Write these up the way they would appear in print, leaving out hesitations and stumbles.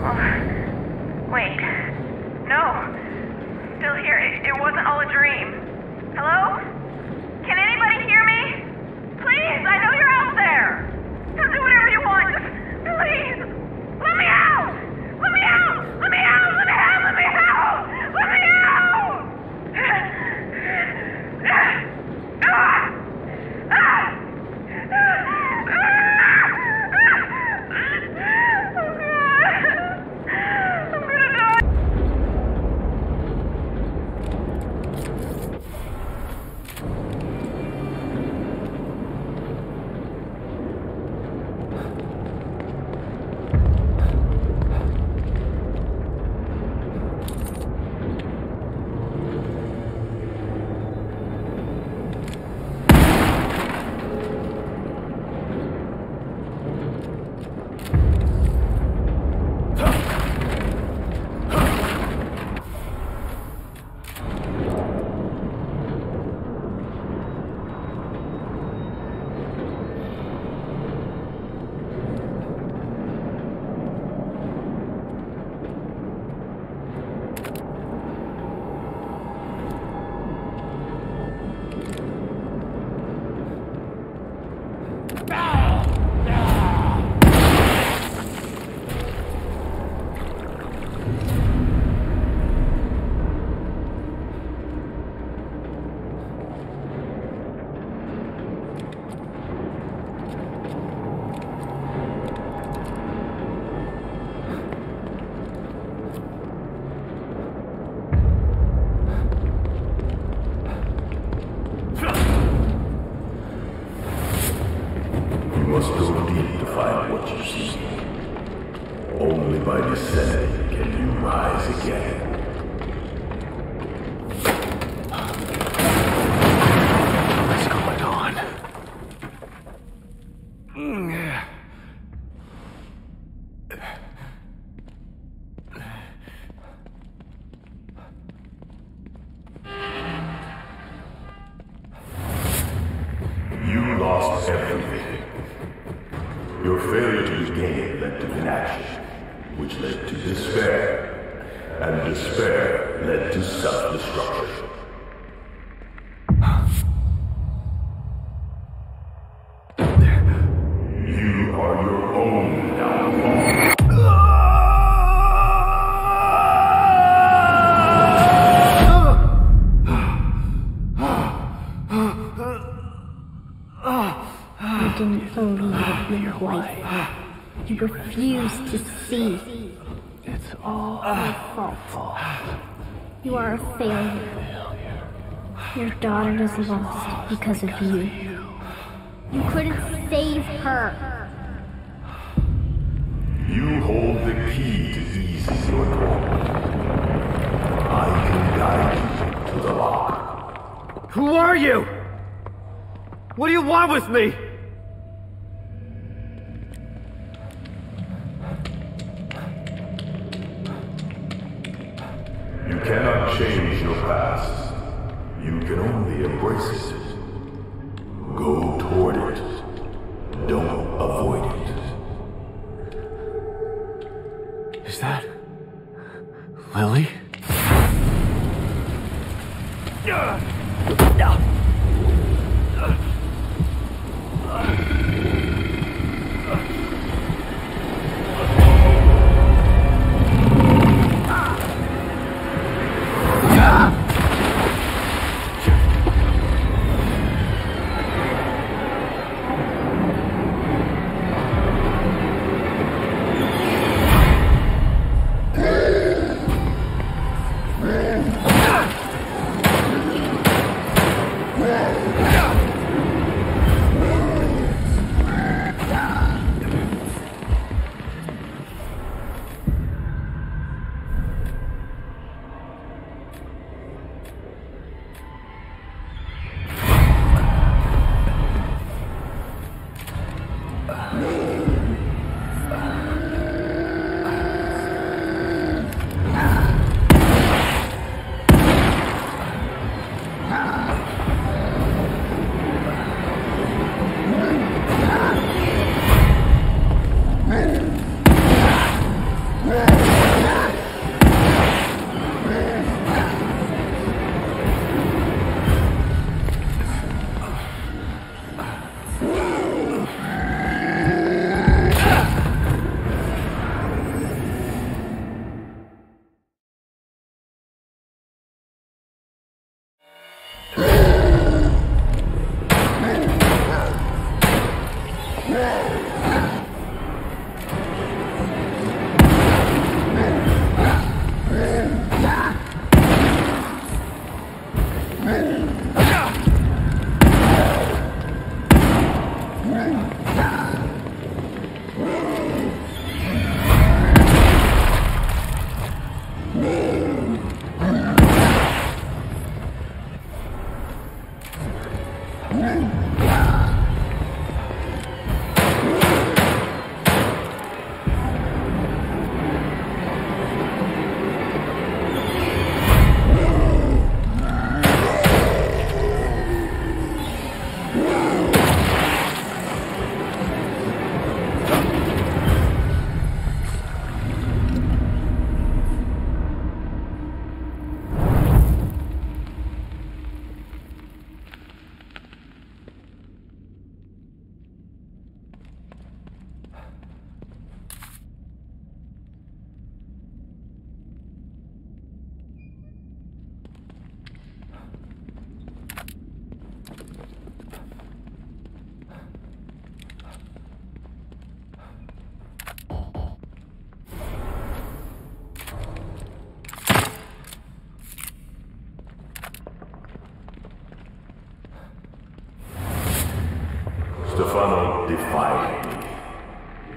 Wait. No. Still here. It wasn't all a dream. Hello? Can anybody hear me? Please, I know you're out there. Just do whatever you want. Just please. Let me out! Let me out! Let me out! Let me out! Let me out! Let me out! Your failure to gain led to inaction, which led to despair, and despair led to self-destruction. You are your own downfall. You didn't believe your wife. You refused to see. It's all My fault. You are a failure. Your daughter is lost because of you. You couldn't save her. You hold the key to ease your torment. I can guide you to the lock. Who are you? What do you want with me? You cannot change your past. You can only embrace it. Go toward it. Don't avoid it. Is that Lily?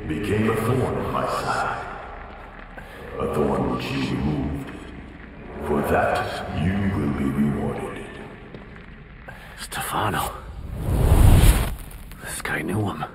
became a thorn in my side. A thorn which you removed. For that, you will be rewarded. Stefano. This guy knew him.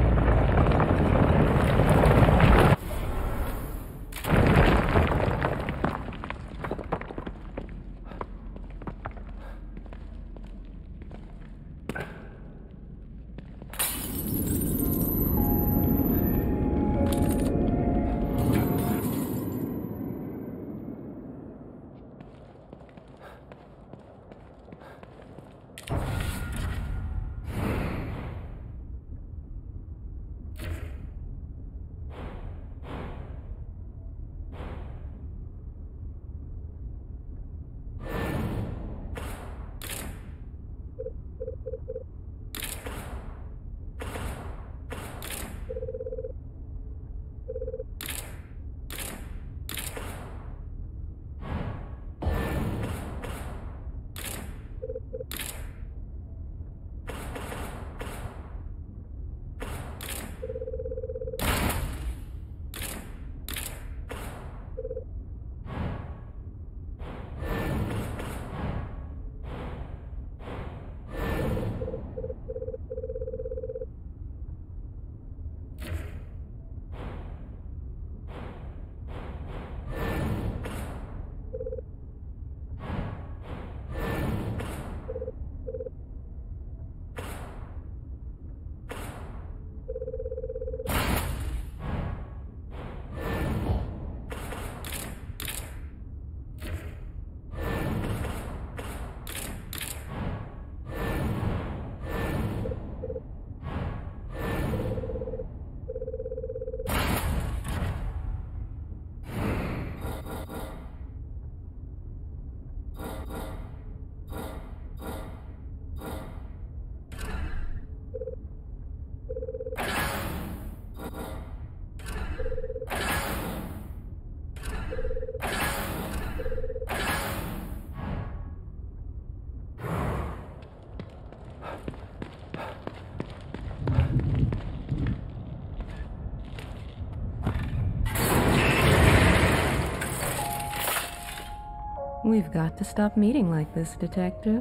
We've got to stop meeting like this, Detective.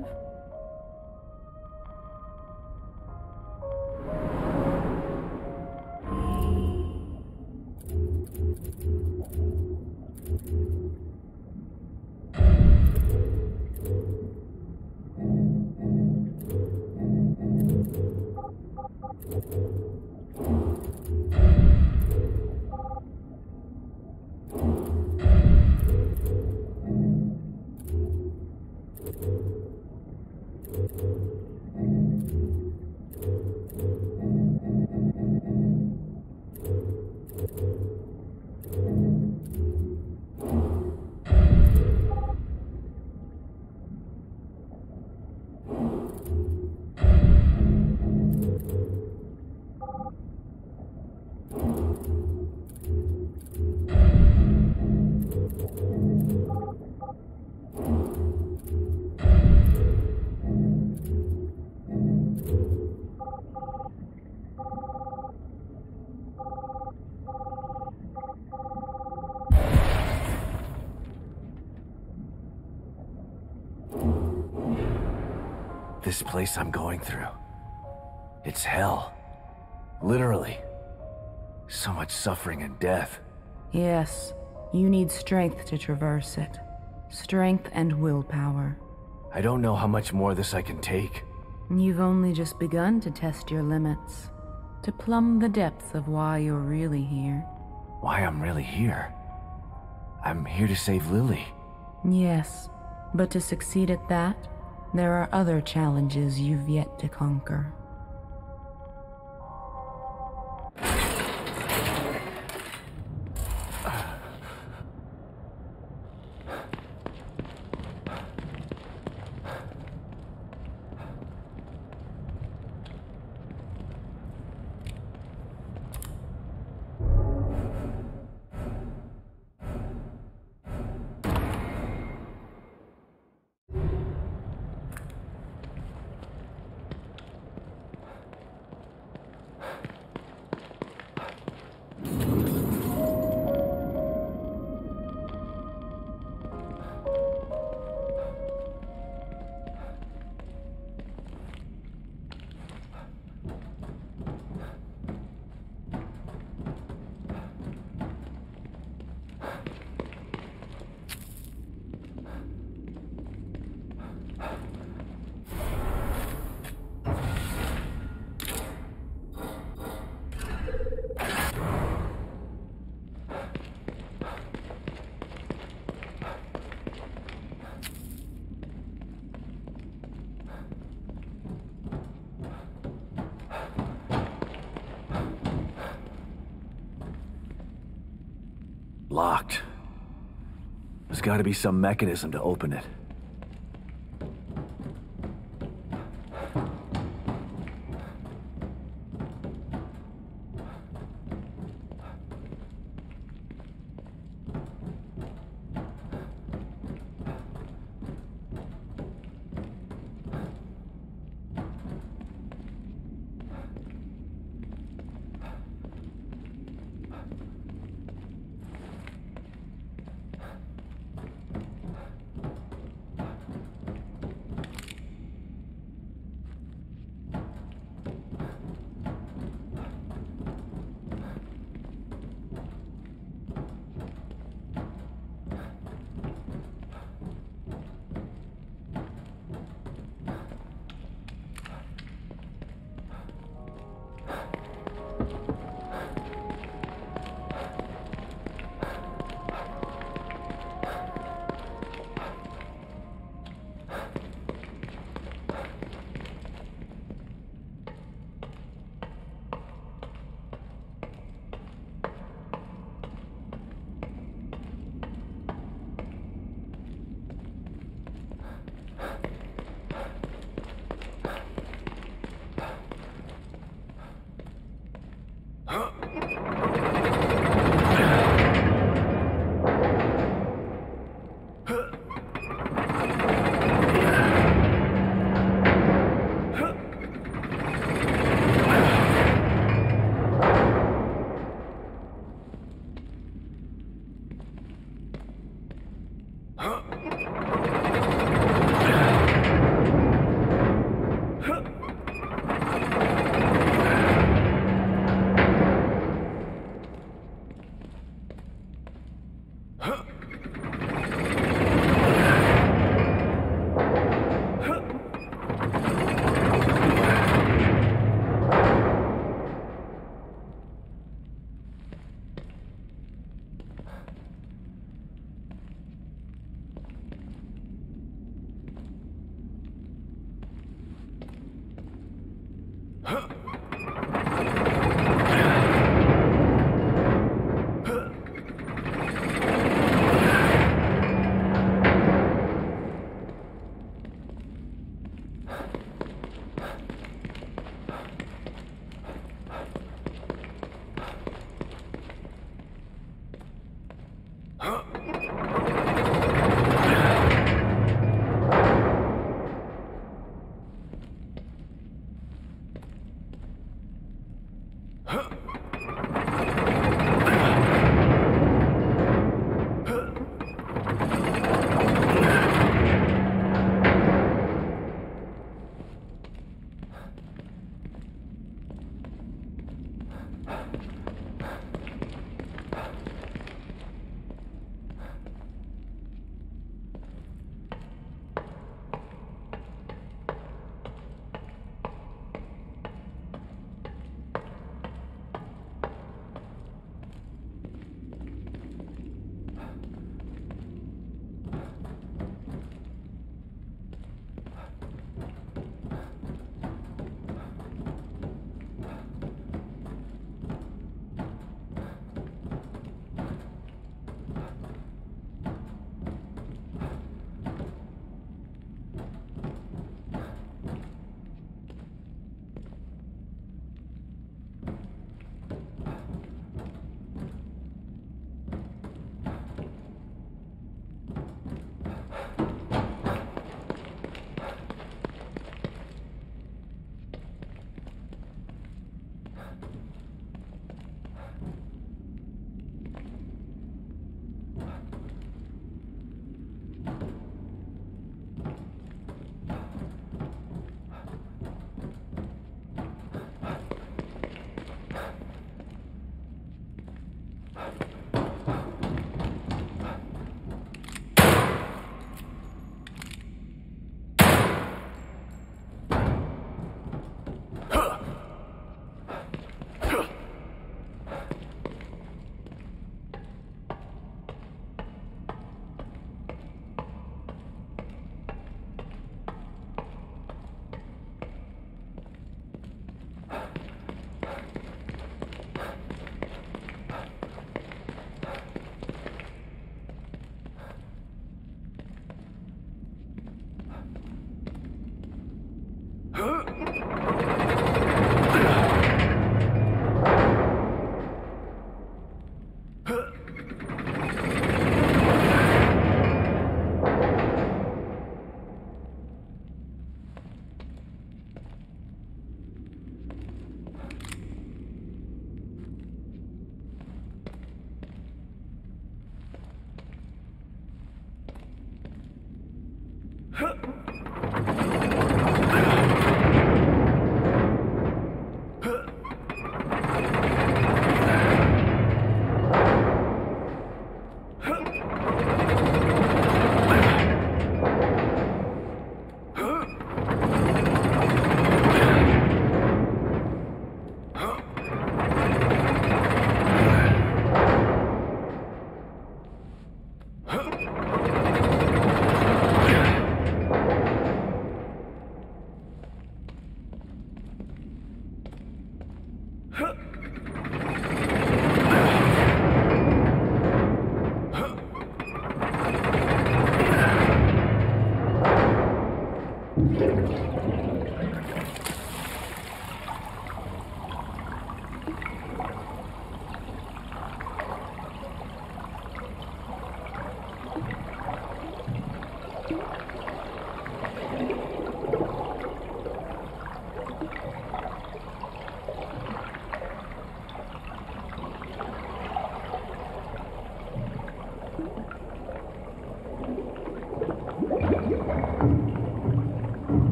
This place I'm going through. It's hell. Literally. So much suffering and death. Yes, you need strength to traverse it. Strength and willpower. I don't know how much more of this I can take. You've only just begun to test your limits. To plumb the depths of why you're really here. Why I'm really here? I'm here to save Lily. Yes, but to succeed at that, there are other challenges you've yet to conquer. Locked. There's gotta be some mechanism to open it.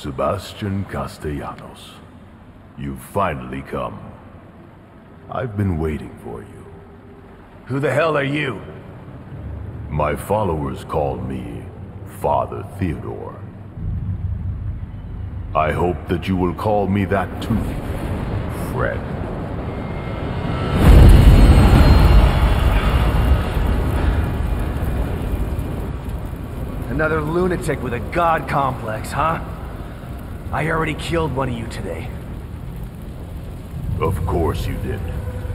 Sebastian Castellanos. You've finally come. I've been waiting for you. Who the hell are you? My followers call me Father Theodore. I hope that you will call me that too, Fred. Another lunatic with a god complex, huh? I already killed one of you today. Of course you did.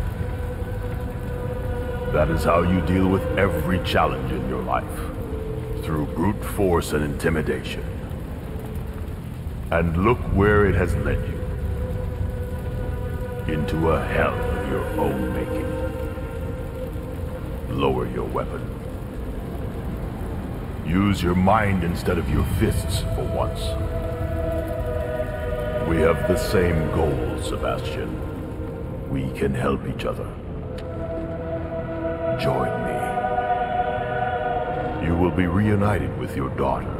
That is how you deal with every challenge in your life. Through brute force and intimidation. And look where it has led you. Into a hell of your own making. Lower your weapon. Use your mind instead of your fists for once. We have the same goal, Sebastian. We can help each other. Join me. You will be reunited with your daughter.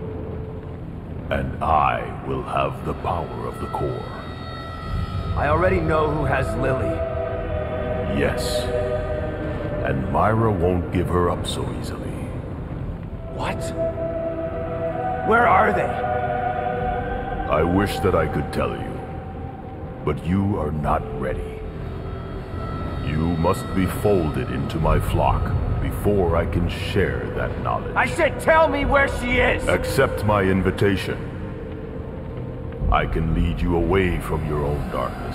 And I will have the power of the core. I already know who has Lily. Yes. And Myra won't give her up so easily. What? Where are they? I wish that I could tell you, but you are not ready. You must be folded into my flock before I can share that knowledge. I said tell me where she is! Accept my invitation. I can lead you away from your own darkness.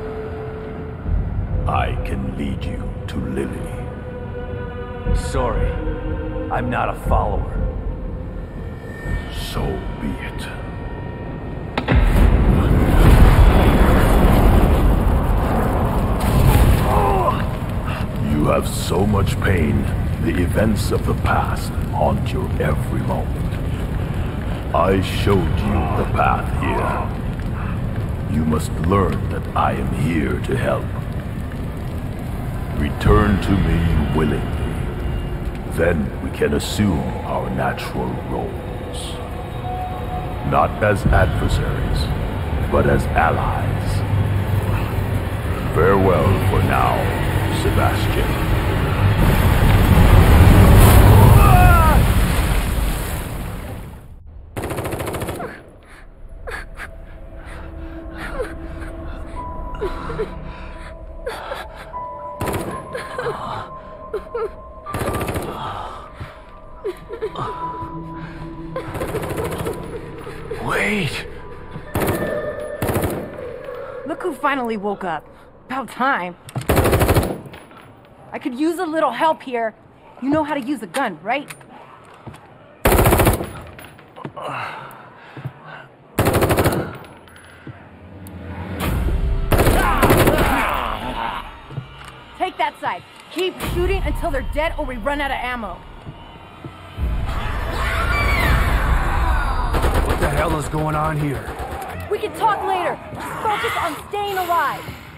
I can lead you to Lily. Sorry, I'm not a follower. So be it. You have so much pain, the events of the past haunt your every moment. I showed you the path here. You must learn that I am here to help. Return to me willingly. Then we can assume our natural roles. Not as adversaries, but as allies. Farewell for now, Sebastian. Wait! Look who finally woke up. About time. I could use a little help here. You know how to use a gun, right? Take that side. Keep shooting until they're dead or we run out of ammo. What the hell is going on here? We can talk later. Focus on staying alive.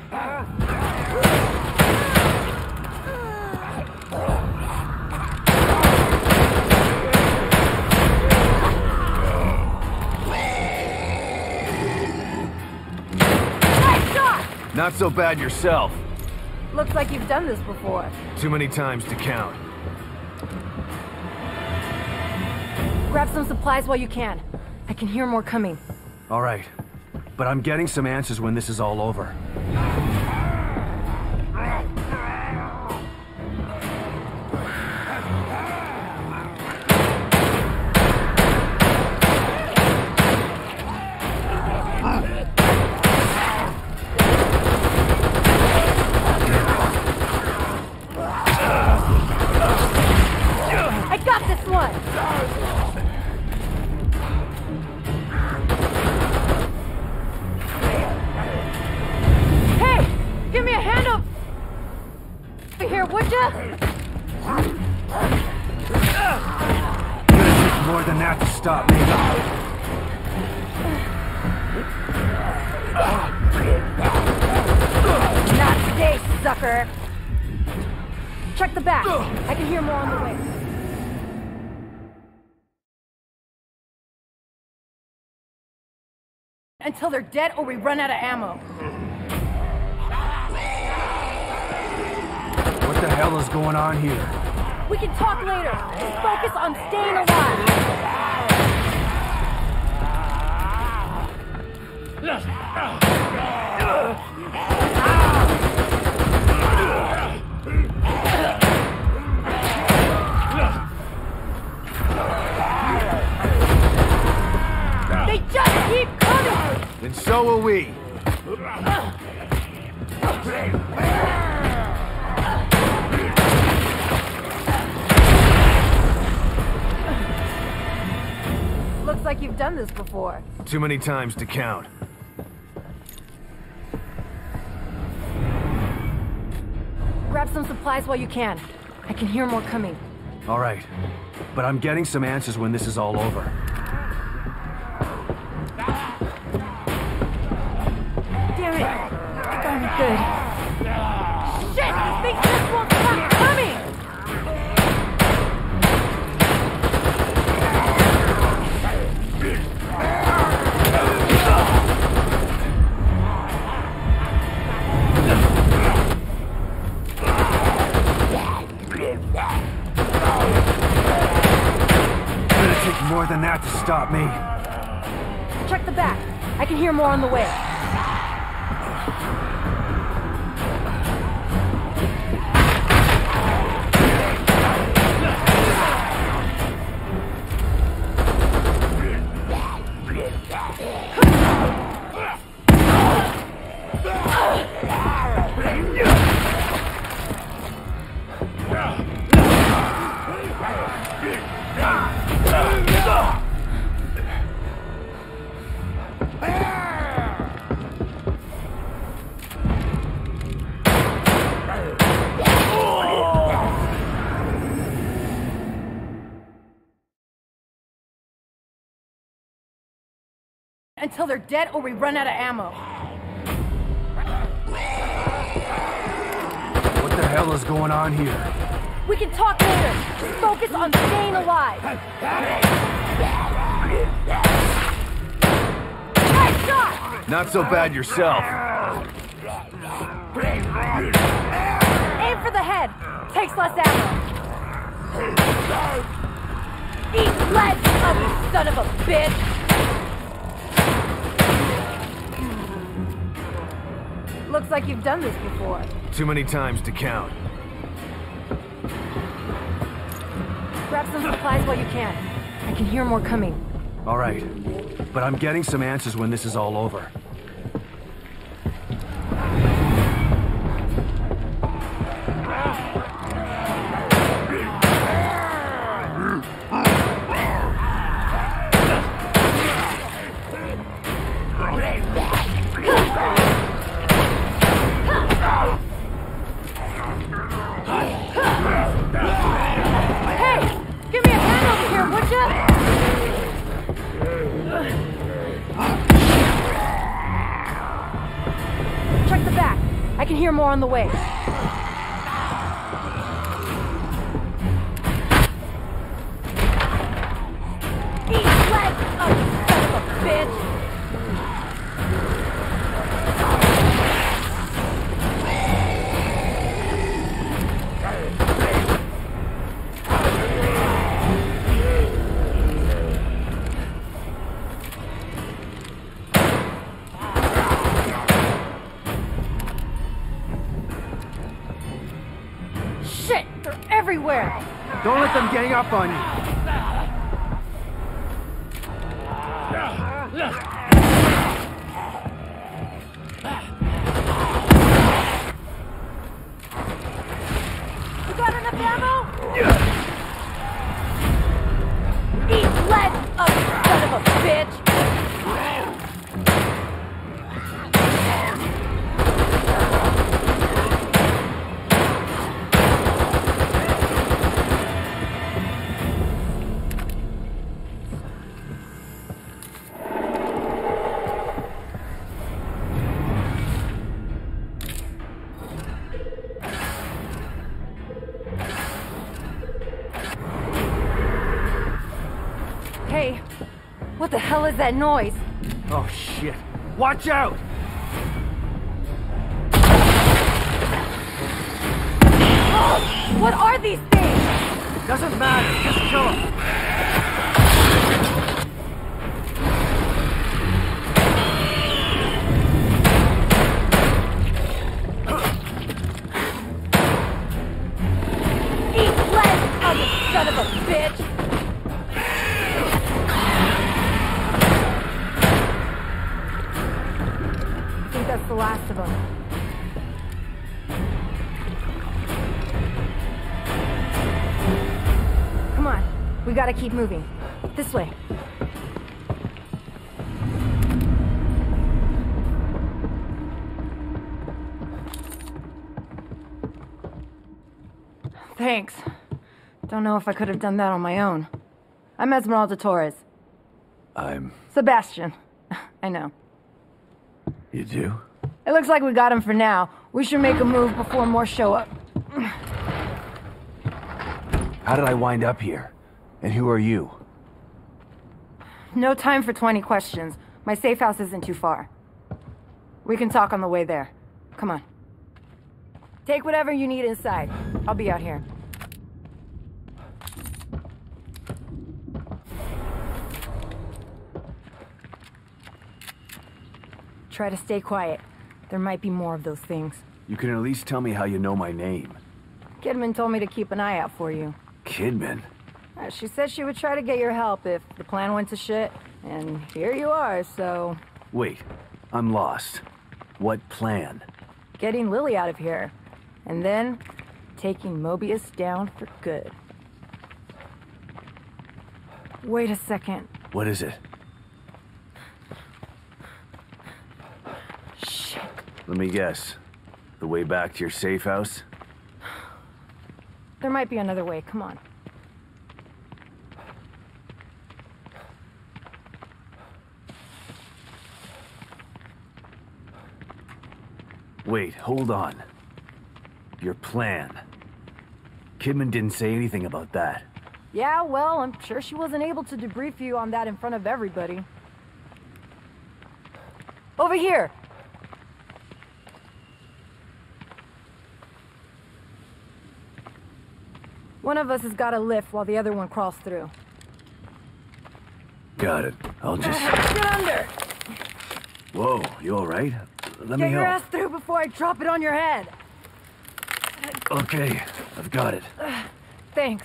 Nice shot! Not so bad yourself. Looks like you've done this before. Too many times to count. Grab some supplies while you can. I can hear more coming. All right. But I'm getting some answers when this is all over. I got this one! Hey! Give me a hand up! Here, would ya? Gonna take more than that to stop me. Not today, sucker! Check the back. I can hear more on the way. until they're dead or we run out of ammo. What the hell is going on here? We can talk later. Just focus on staying alive. They just keep coming! And so will we. Looks like you've done this before. Too many times to count. Grab some supplies while you can. I can hear more coming. All right. But I'm getting some answers when this is all over. Damn it! I got me good. Shit! I think this won't stop coming! More than that to stop me. Check the back. I can hear more on the way. Until they're dead or we run out of ammo. What the hell is going on here? We can talk later. Just focus on staying alive. Nice shot! Not so bad yourself. Aim for the head. Takes less ammo. Eat lead, you son of a bitch! Looks like you've done this before. Too many times to count. Grab some supplies while you can. I can hear more coming. All right. But I'm getting some answers when this is all over. I can hear more on the way. Eat lead, oh, son of a bitch! Shit! They're everywhere! Don't let them gang up on you! You got enough ammo? Eat lead, oh, son of a bitch! Hey, what the hell is that noise? Oh shit. Watch out! Oh, what are these things? Doesn't matter, just kill them. Eat lead, oh, you son of a bitch! I think that's the last of them. Come on, we gotta keep moving. This way. Thanks. Don't know if I could have done that on my own. I'm Esmeralda Torres. I'm... Sebastian. I know. You do? It looks like we got him for now. We should make a move before more show up. How did I wind up here? And who are you? No time for 20 questions. My safe house isn't too far. We can talk on the way there. Come on. Take whatever you need inside. I'll be out here. Try to stay quiet. There might be more of those things. You can at least tell me how you know my name. Kidman told me to keep an eye out for you. Kidman? She said she would try to get your help if the plan went to shit. And here you are, so... Wait, I'm lost. What plan? Getting Lily out of here. And then, taking Mobius down for good. Wait a second. What is it? Shit. Let me guess. The way back to your safe house? There might be another way, come on. Wait, hold on. Your plan. Kidman didn't say anything about that. Yeah, well, I'm sure she wasn't able to debrief you on that in front of everybody. Over here! One of us has got to lift while the other one crawls through. Got it. I'll just... Get under! Whoa, you alright? Let me Get your help. ass through before I drop it on your head! Okay, I've got it. Thanks.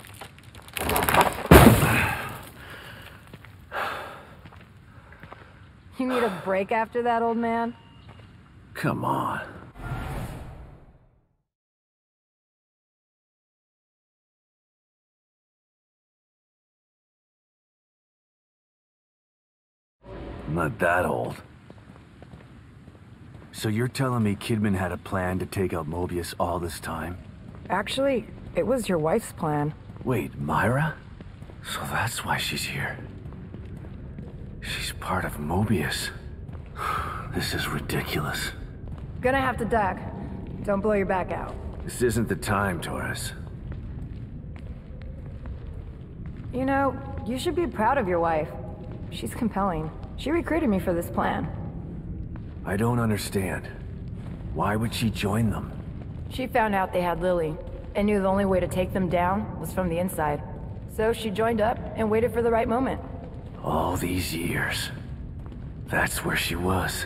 You need a break after that, old man? Come on. I'm not that old. So you're telling me Kidman had a plan to take out Mobius all this time? Actually, it was your wife's plan. Wait, Myra? So that's why she's here. She's part of Mobius. This is ridiculous. Gonna have to duck. Don't blow your back out. This isn't the time, Torres. You know, you should be proud of your wife. She's compelling. She recruited me for this plan. I don't understand. Why would she join them? She found out they had Lily, and knew the only way to take them down was from the inside. So she joined up and waited for the right moment. All these years. That's where she was.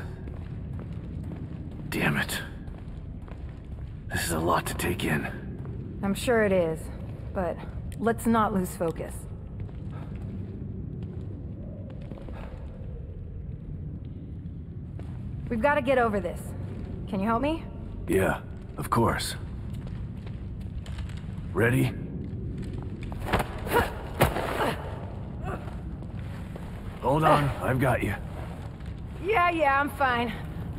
Damn it. This is a lot to take in. I'm sure it is, but let's not lose focus. We've got to get over this. Can you help me? Yeah, of course. Ready? Hold on, I've got you. Yeah, I'm fine.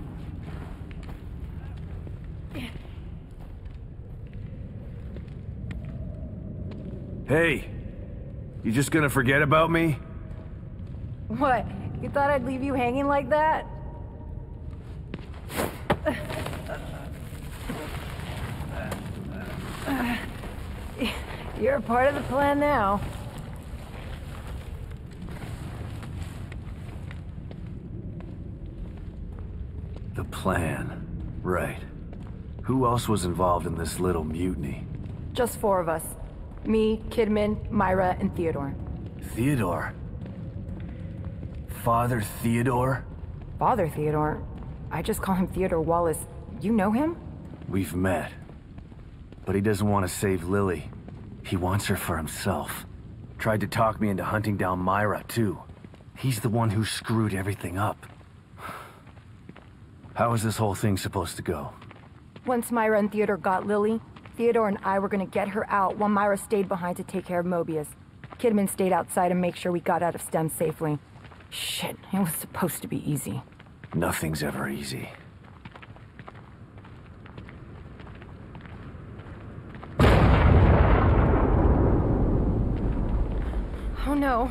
Hey, you just gonna forget about me? What? You thought I'd leave you hanging like that? You're a part of the plan now. plan. Right. Who else was involved in this little mutiny? Just 4 of us. Me, Kidman, Myra, and Theodore. Theodore? Father Theodore? Father Theodore? I just call him Theodore Wallace. You know him? We've met. But he doesn't want to save Lily. He wants her for himself. Tried to talk me into hunting down Myra, too. He's the one who screwed everything up. How is this whole thing supposed to go? Once Myra and Theodore got Lily, Theodore and I were gonna get her out while Myra stayed behind to take care of Mobius. Kidman stayed outside and make sure we got out of STEM safely. Shit, it was supposed to be easy. Nothing's ever easy. Oh no.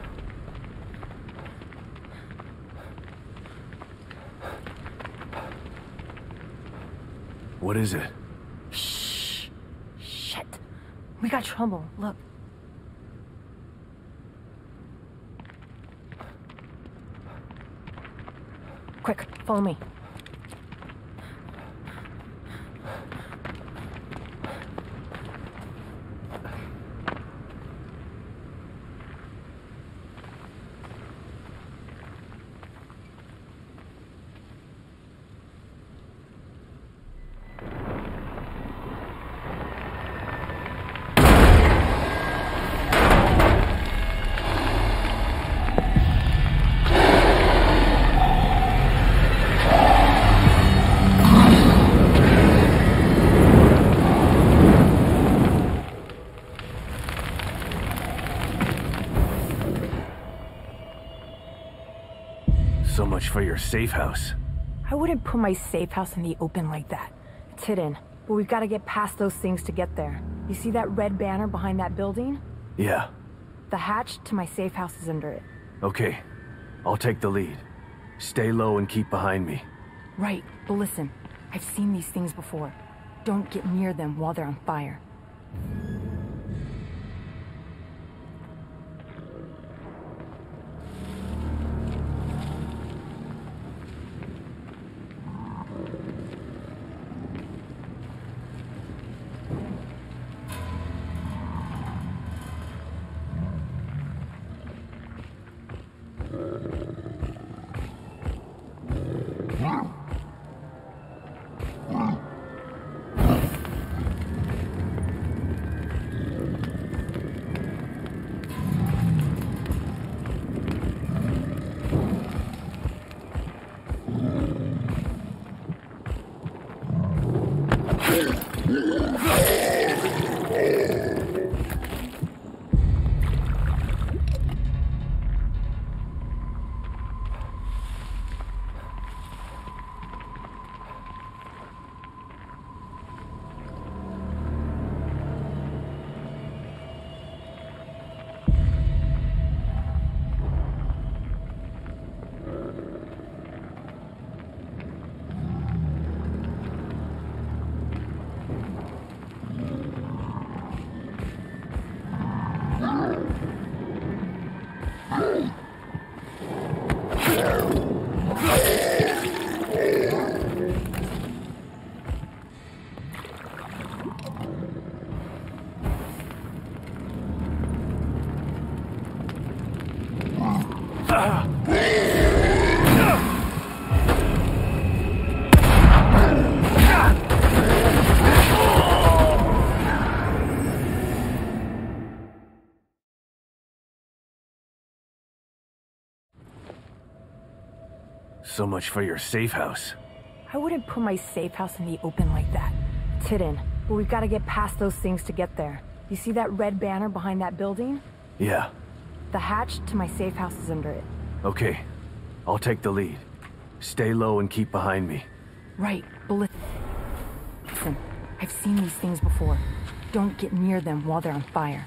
What is it? Shh. Shit. We got trouble. Look. Quick, follow me. So much for your safe house. I wouldn't put my safe house in the open like that. It's hidden, but we've got to get past those things to get there. You see that red banner behind that building? Yeah. The hatch to my safe house is under it. Okay. I'll take the lead. Stay low and keep behind me. Right, but listen. I've seen these things before. Don't get near them while they're on fire. So much for your safe house. I wouldn't put my safe house in the open like that. It's hidden, but we've got to get past those things to get there. You see that red banner behind that building? Yeah. The hatch to my safe house is under it. Okay. I'll take the lead. Stay low and keep behind me. Right, but listen. I've seen these things before. Don't get near them while they're on fire.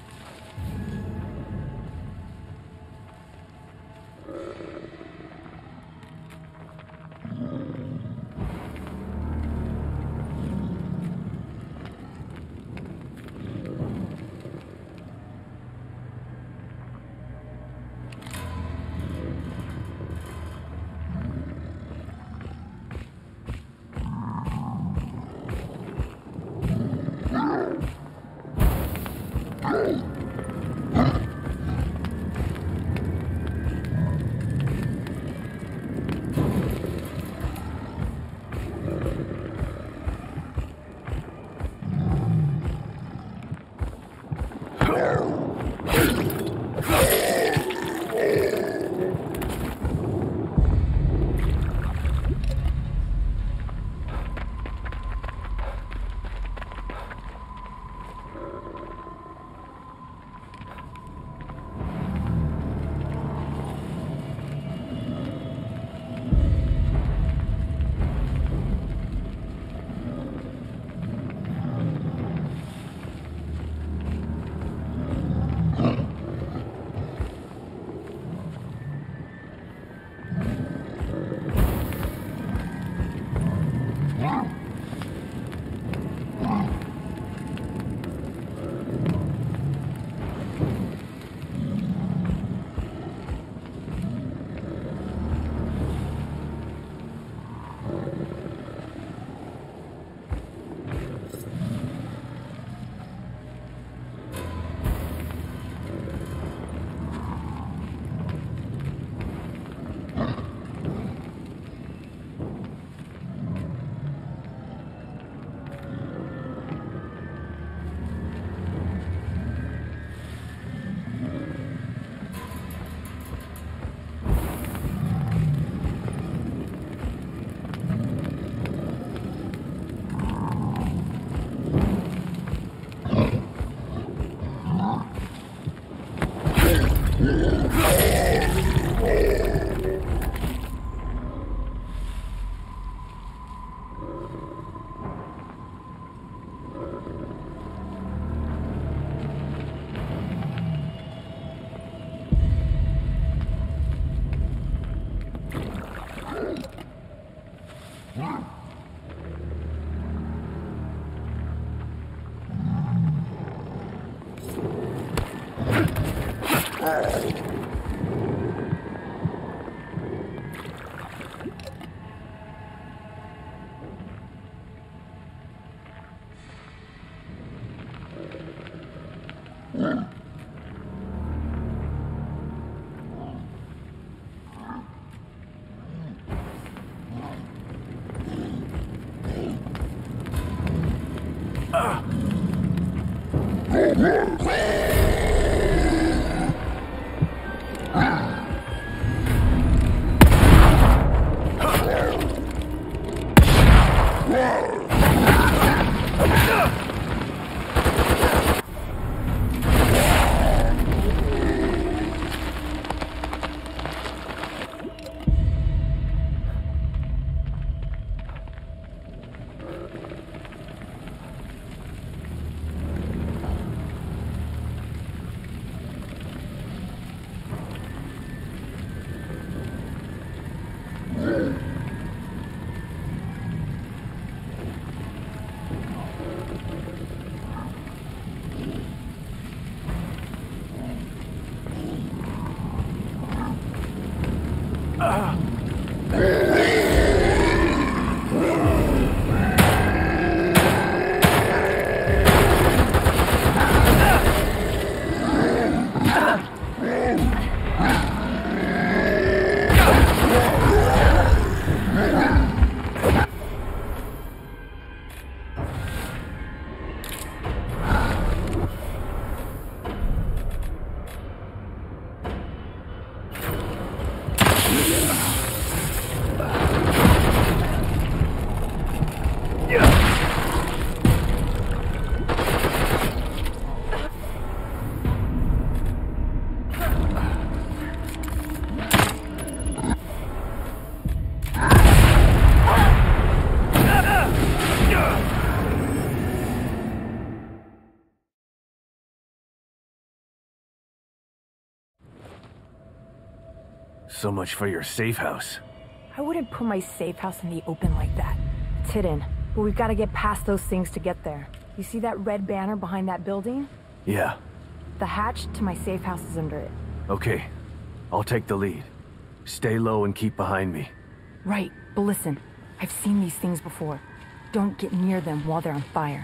So much for your safe house. I wouldn't put my safe house in the open like that. It's hidden, but we've got to get past those things to get there. You see that red banner behind that building? Yeah. The hatch to my safe house is under it. Okay. I'll take the lead. Stay low and keep behind me. Right, but listen. I've seen these things before. Don't get near them while they're on fire.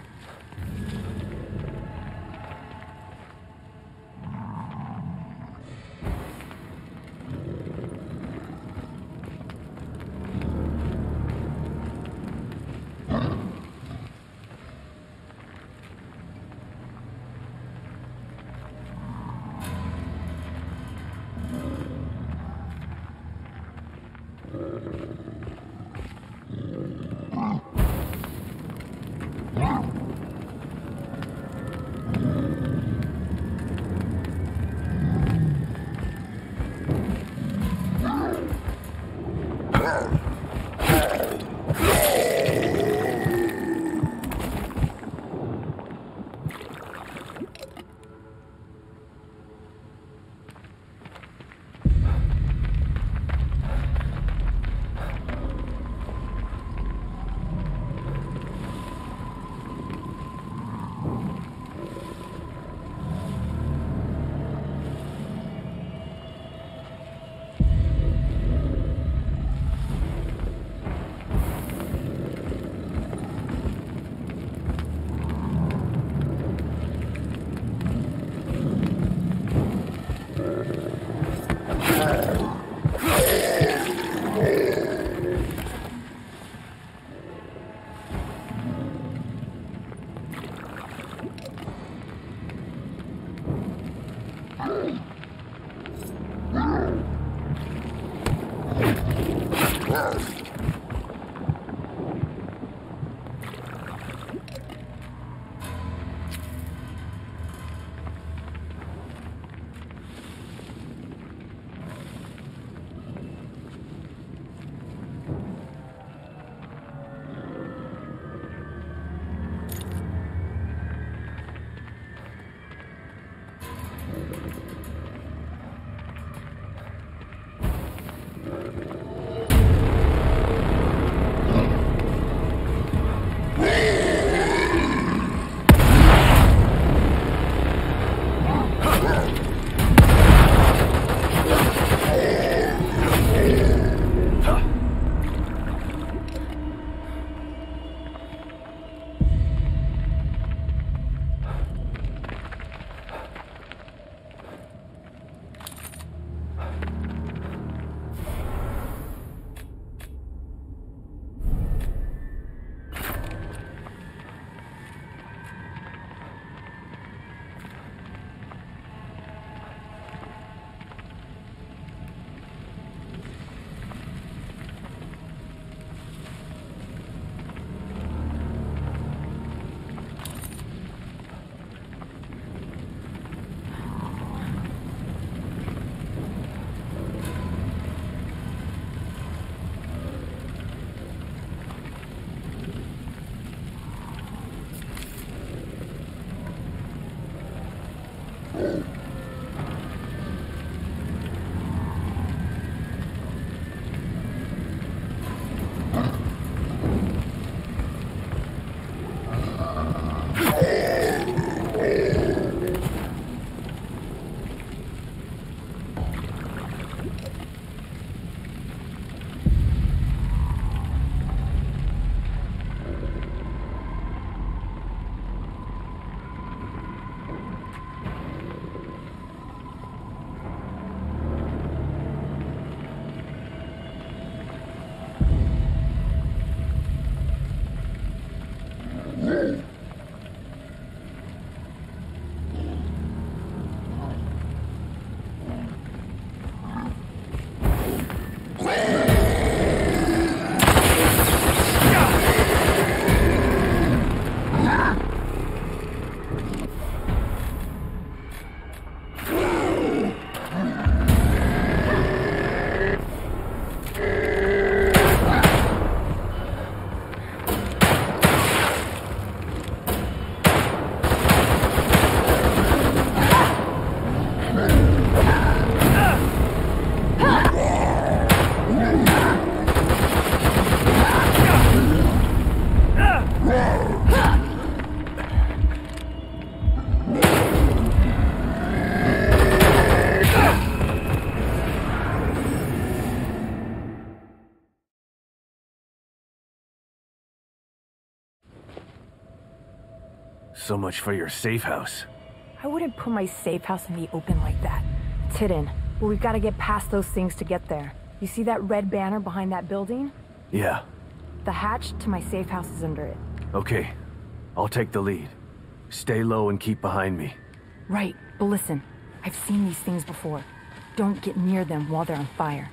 So much for your safe house. I wouldn't put my safe house in the open like that. It's hidden, but we've got to get past those things to get there. You see that red banner behind that building? Yeah. The hatch to my safe house is under it. Okay. I'll take the lead. Stay low and keep behind me. Right, but listen. I've seen these things before. Don't get near them while they're on fire.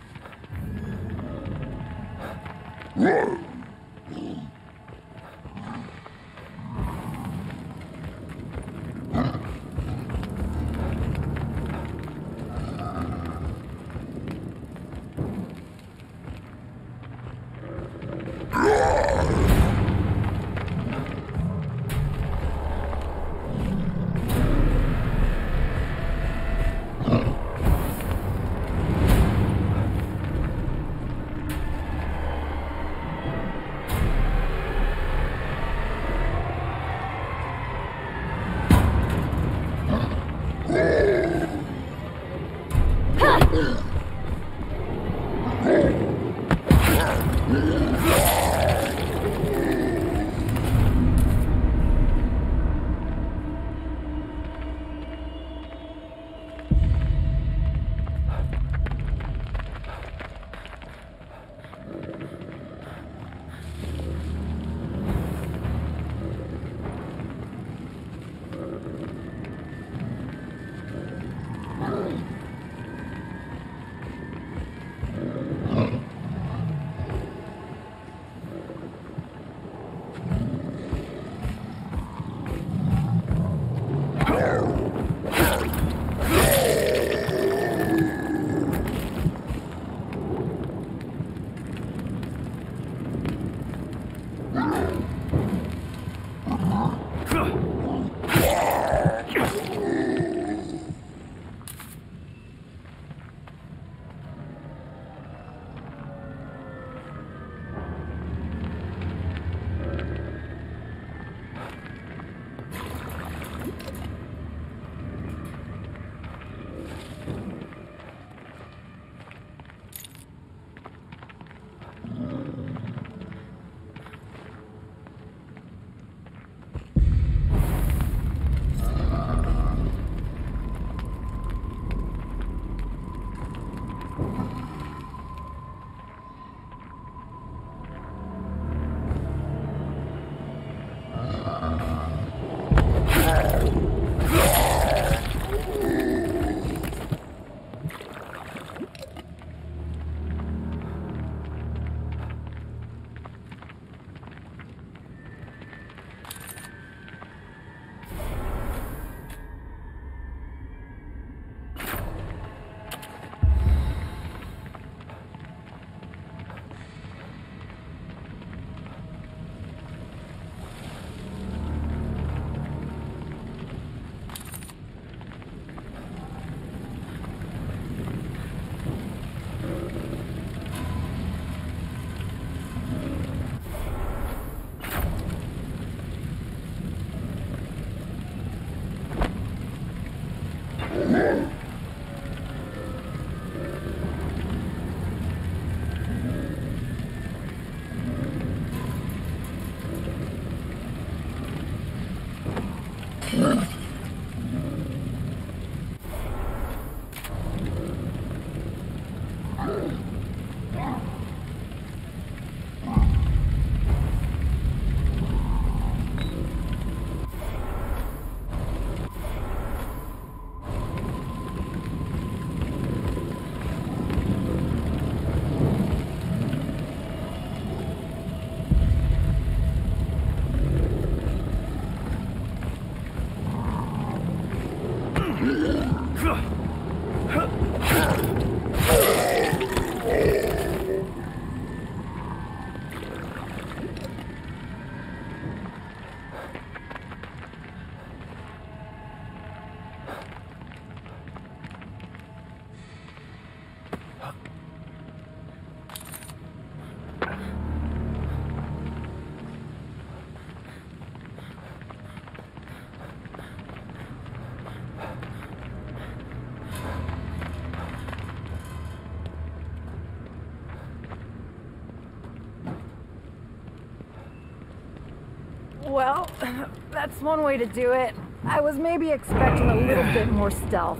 Well, that's one way to do it. I was maybe expecting a little bit more stealth.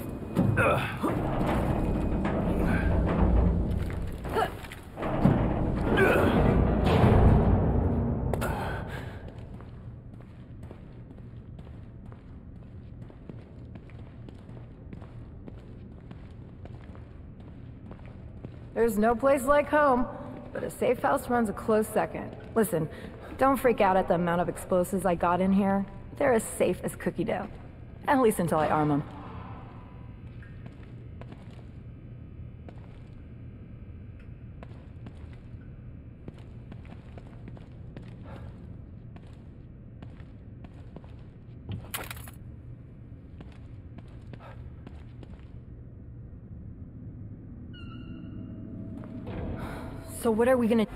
There's no place like home, but a safe house runs a close second. Listen, don't freak out at the amount of explosives I got in here. They're as safe as cookie dough. At least until I arm them. So what are we gonna...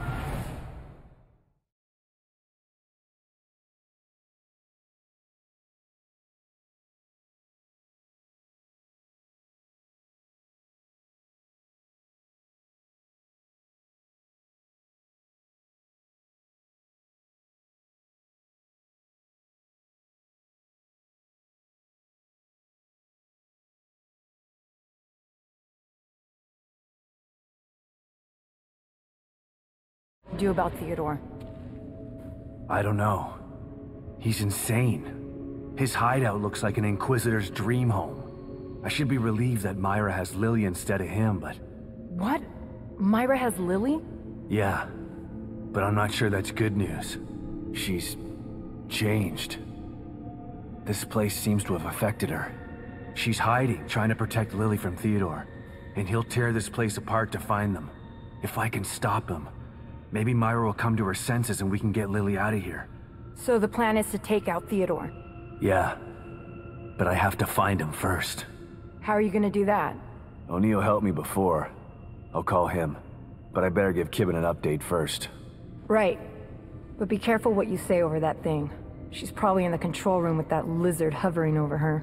do about Theodore? I don't know. He's insane. His hideout looks like an Inquisitor's dream home. I should be relieved that Myra has Lily instead of him, but... What? Myra has Lily? Yeah, but I'm not sure that's good news. She's... changed. This place seems to have affected her. She's hiding, trying to protect Lily from Theodore. And he'll tear this place apart to find them. If I can stop him, maybe Myra will come to her senses and we can get Lily out of here. So the plan is to take out Theodore? Yeah, but I have to find him first. How are you gonna do that? O'Neill helped me before. I'll call him. But I better give Kibben an update first. Right. But be careful what you say over that thing. She's probably in the control room with that lizard hovering over her.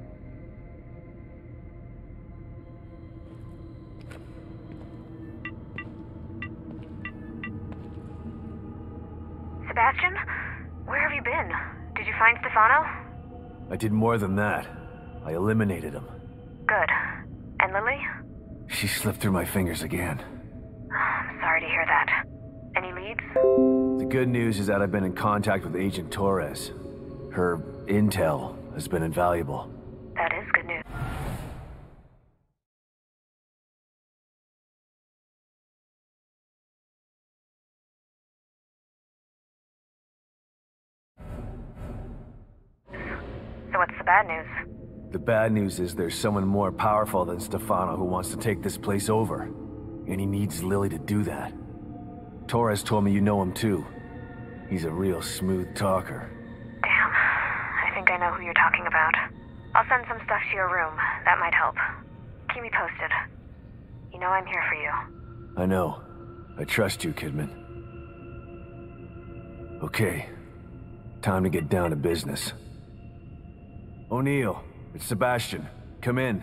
Sebastian? Where have you been? Did you find Stefano? I did more than that. I eliminated him. Good. And Lily? She slipped through my fingers again. I'm sorry to hear that. Any leads? The good news is that I've been in contact with Agent Torres. Her intel has been invaluable. That is good news. So what's the bad news? The bad news is there's someone more powerful than Stefano who wants to take this place over. And he needs Lily to do that. Torres told me you know him too. He's a real smooth talker. Damn. I think I know who you're talking about. I'll send some stuff to your room. That might help. Keep me posted. You know I'm here for you. I know. I trust you, Kidman. Okay. Time to get down to business. O'Neill, it's Sebastian. Come in.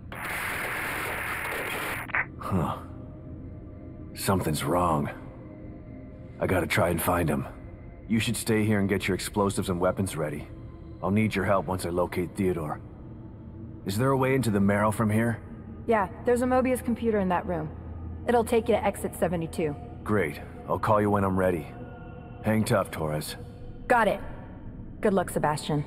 Huh. Something's wrong. I gotta try and find him. You should stay here and get your explosives and weapons ready. I'll need your help once I locate Theodore. Is there a way into the Marrow from here? Yeah, there's a Mobius computer in that room. It'll take you to exit 72. Great. I'll call you when I'm ready. Hang tough, Torres. Got it. Good luck, Sebastian.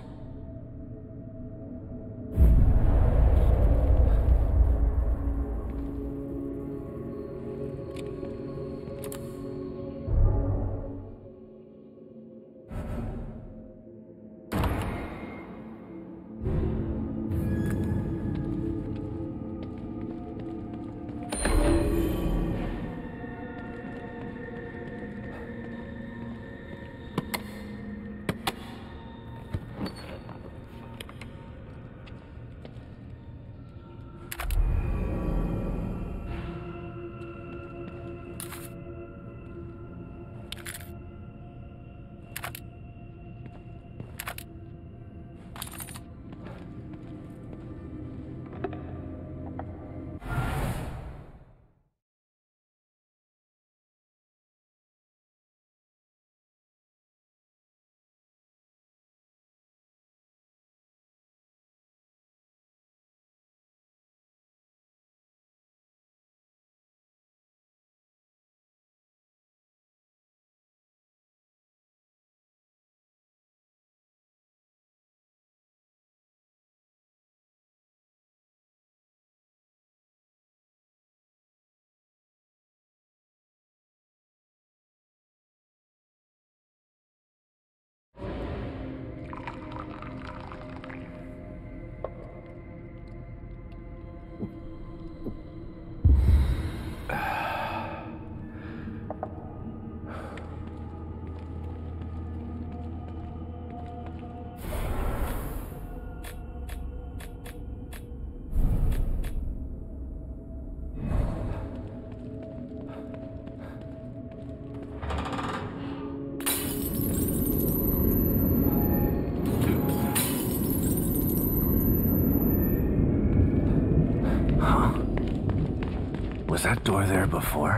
Was that door there before?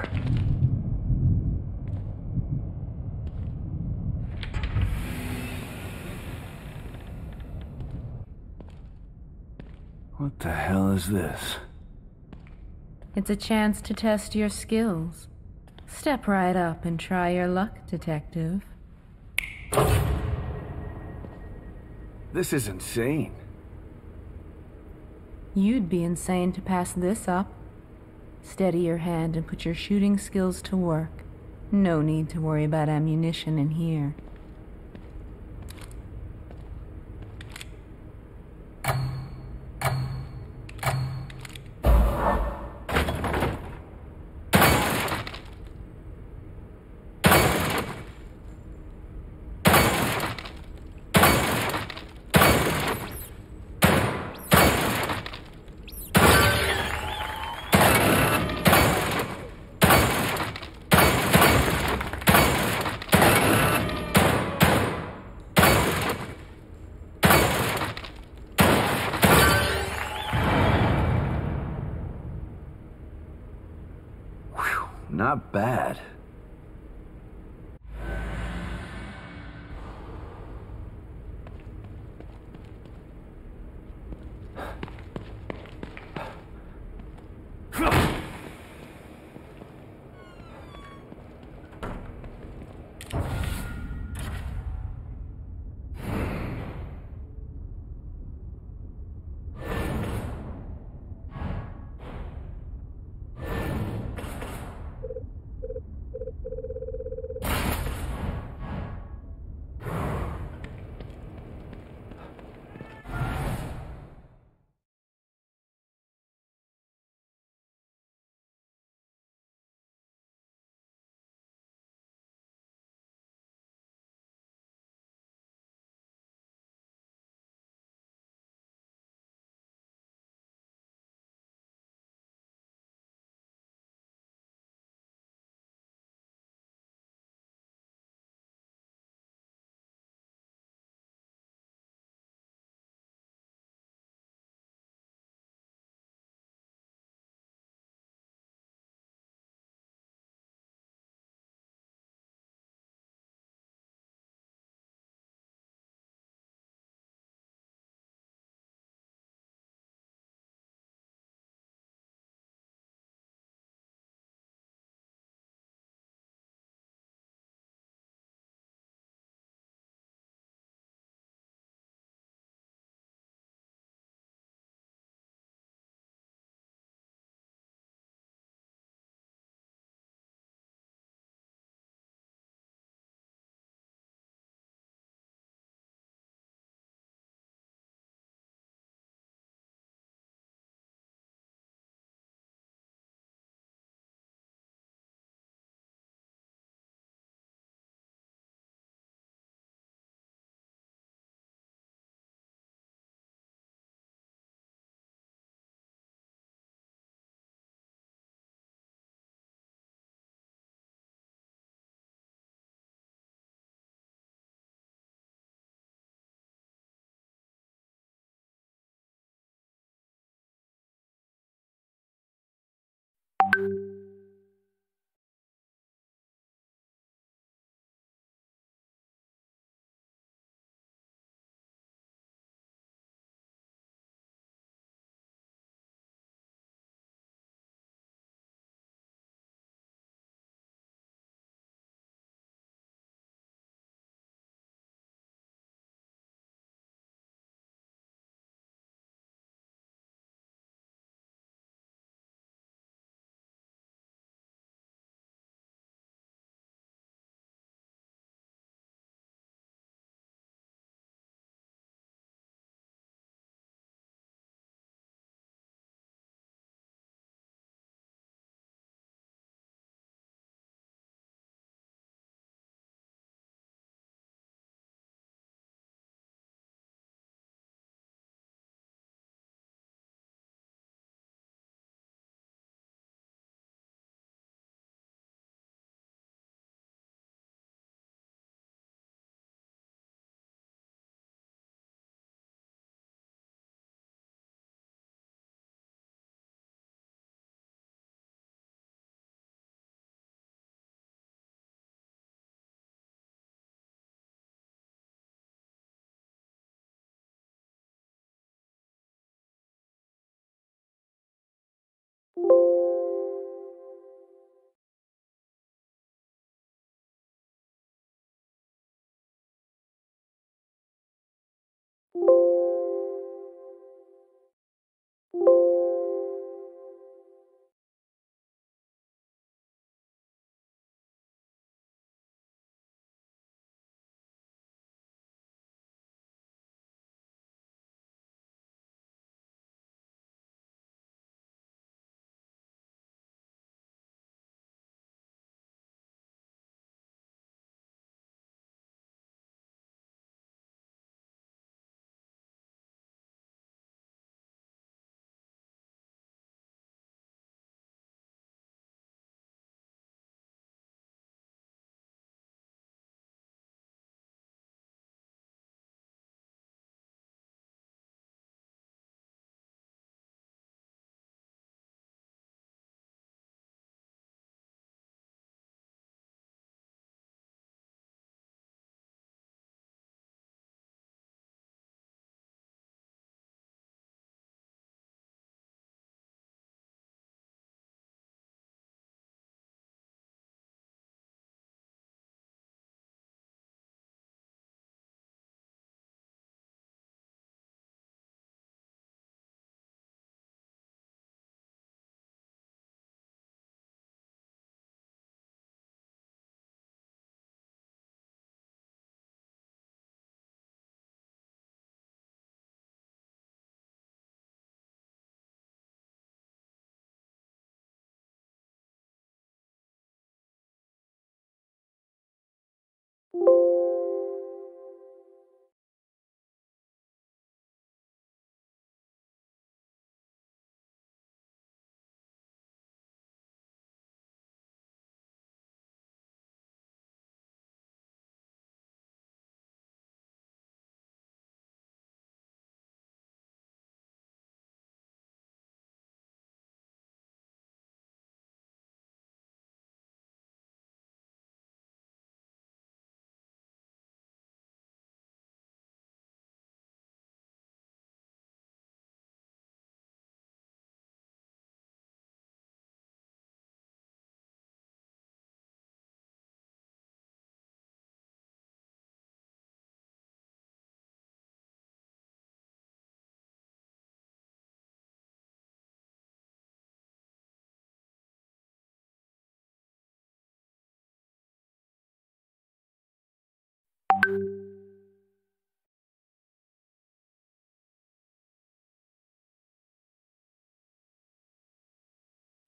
What the hell is this? It's a chance to test your skills. Step right up and try your luck, Detective. This is insane. You'd be insane to pass this up. Steady your hand and put your shooting skills to work. No need to worry about ammunition in here. Not bad.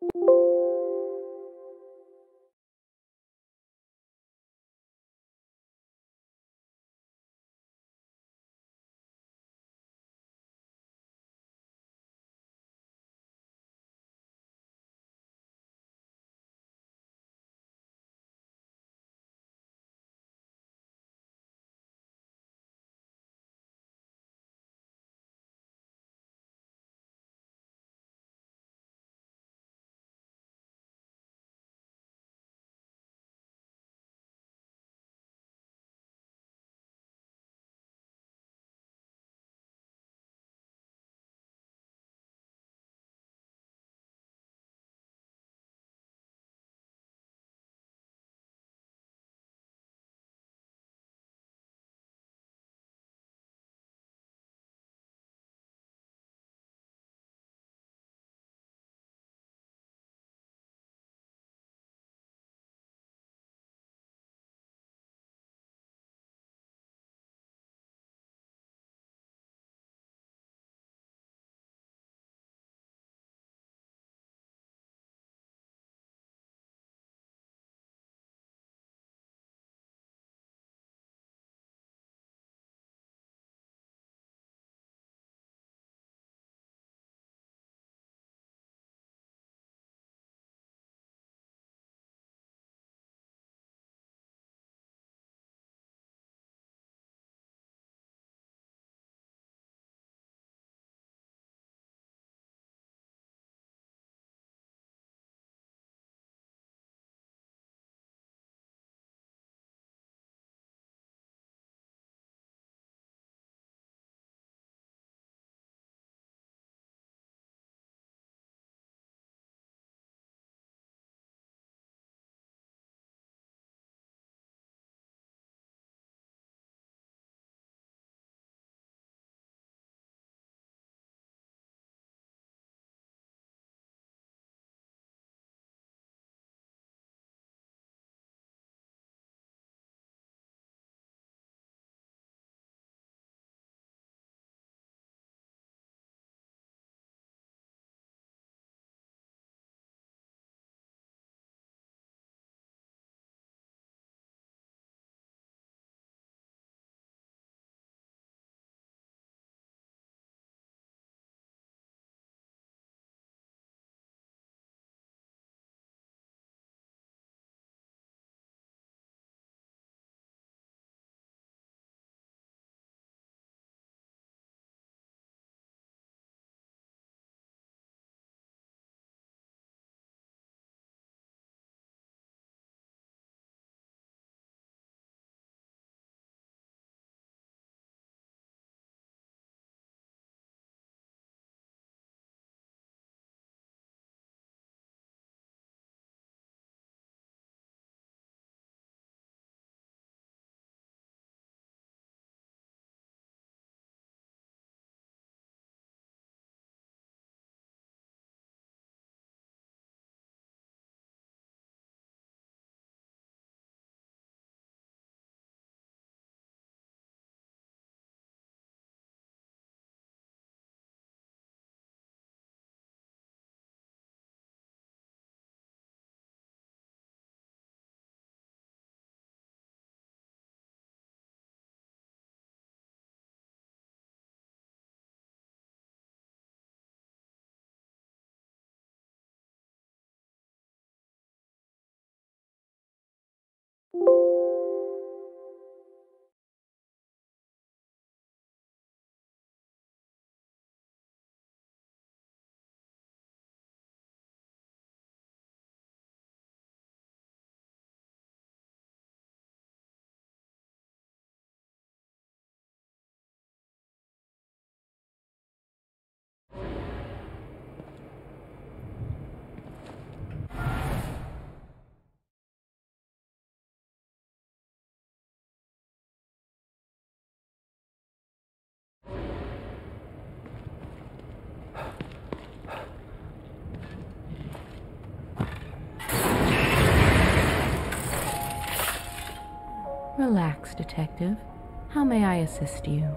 Relax, Detective. How may I assist you?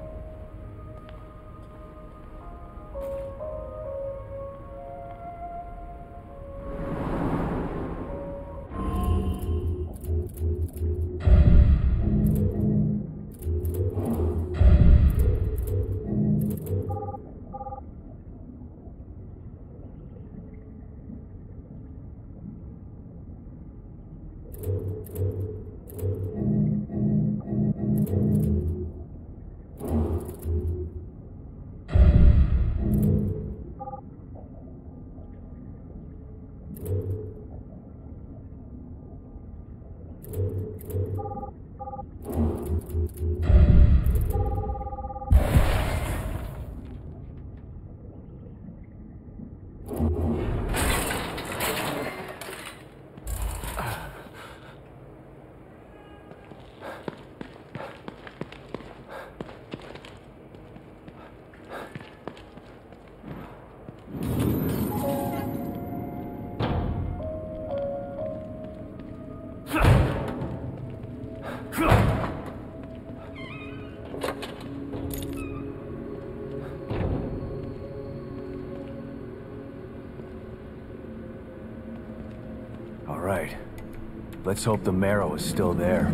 Let's hope the marrow is still there.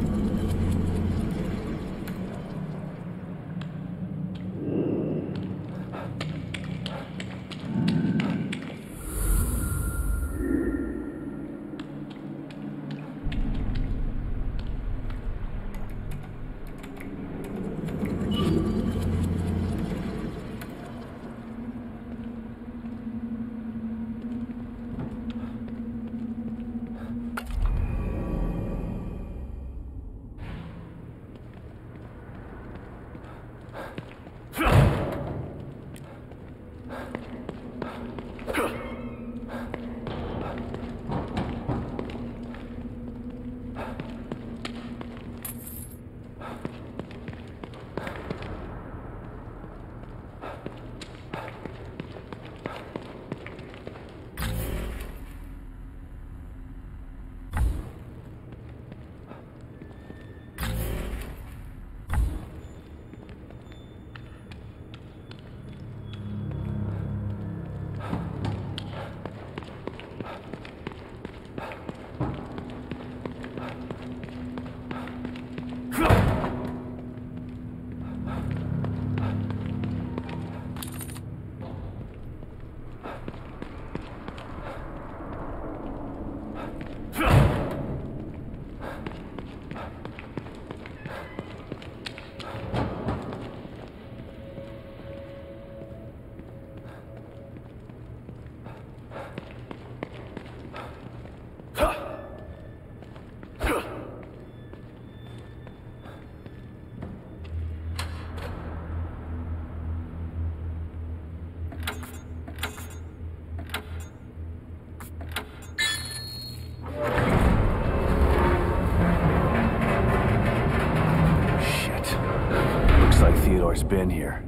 Theodore's been here.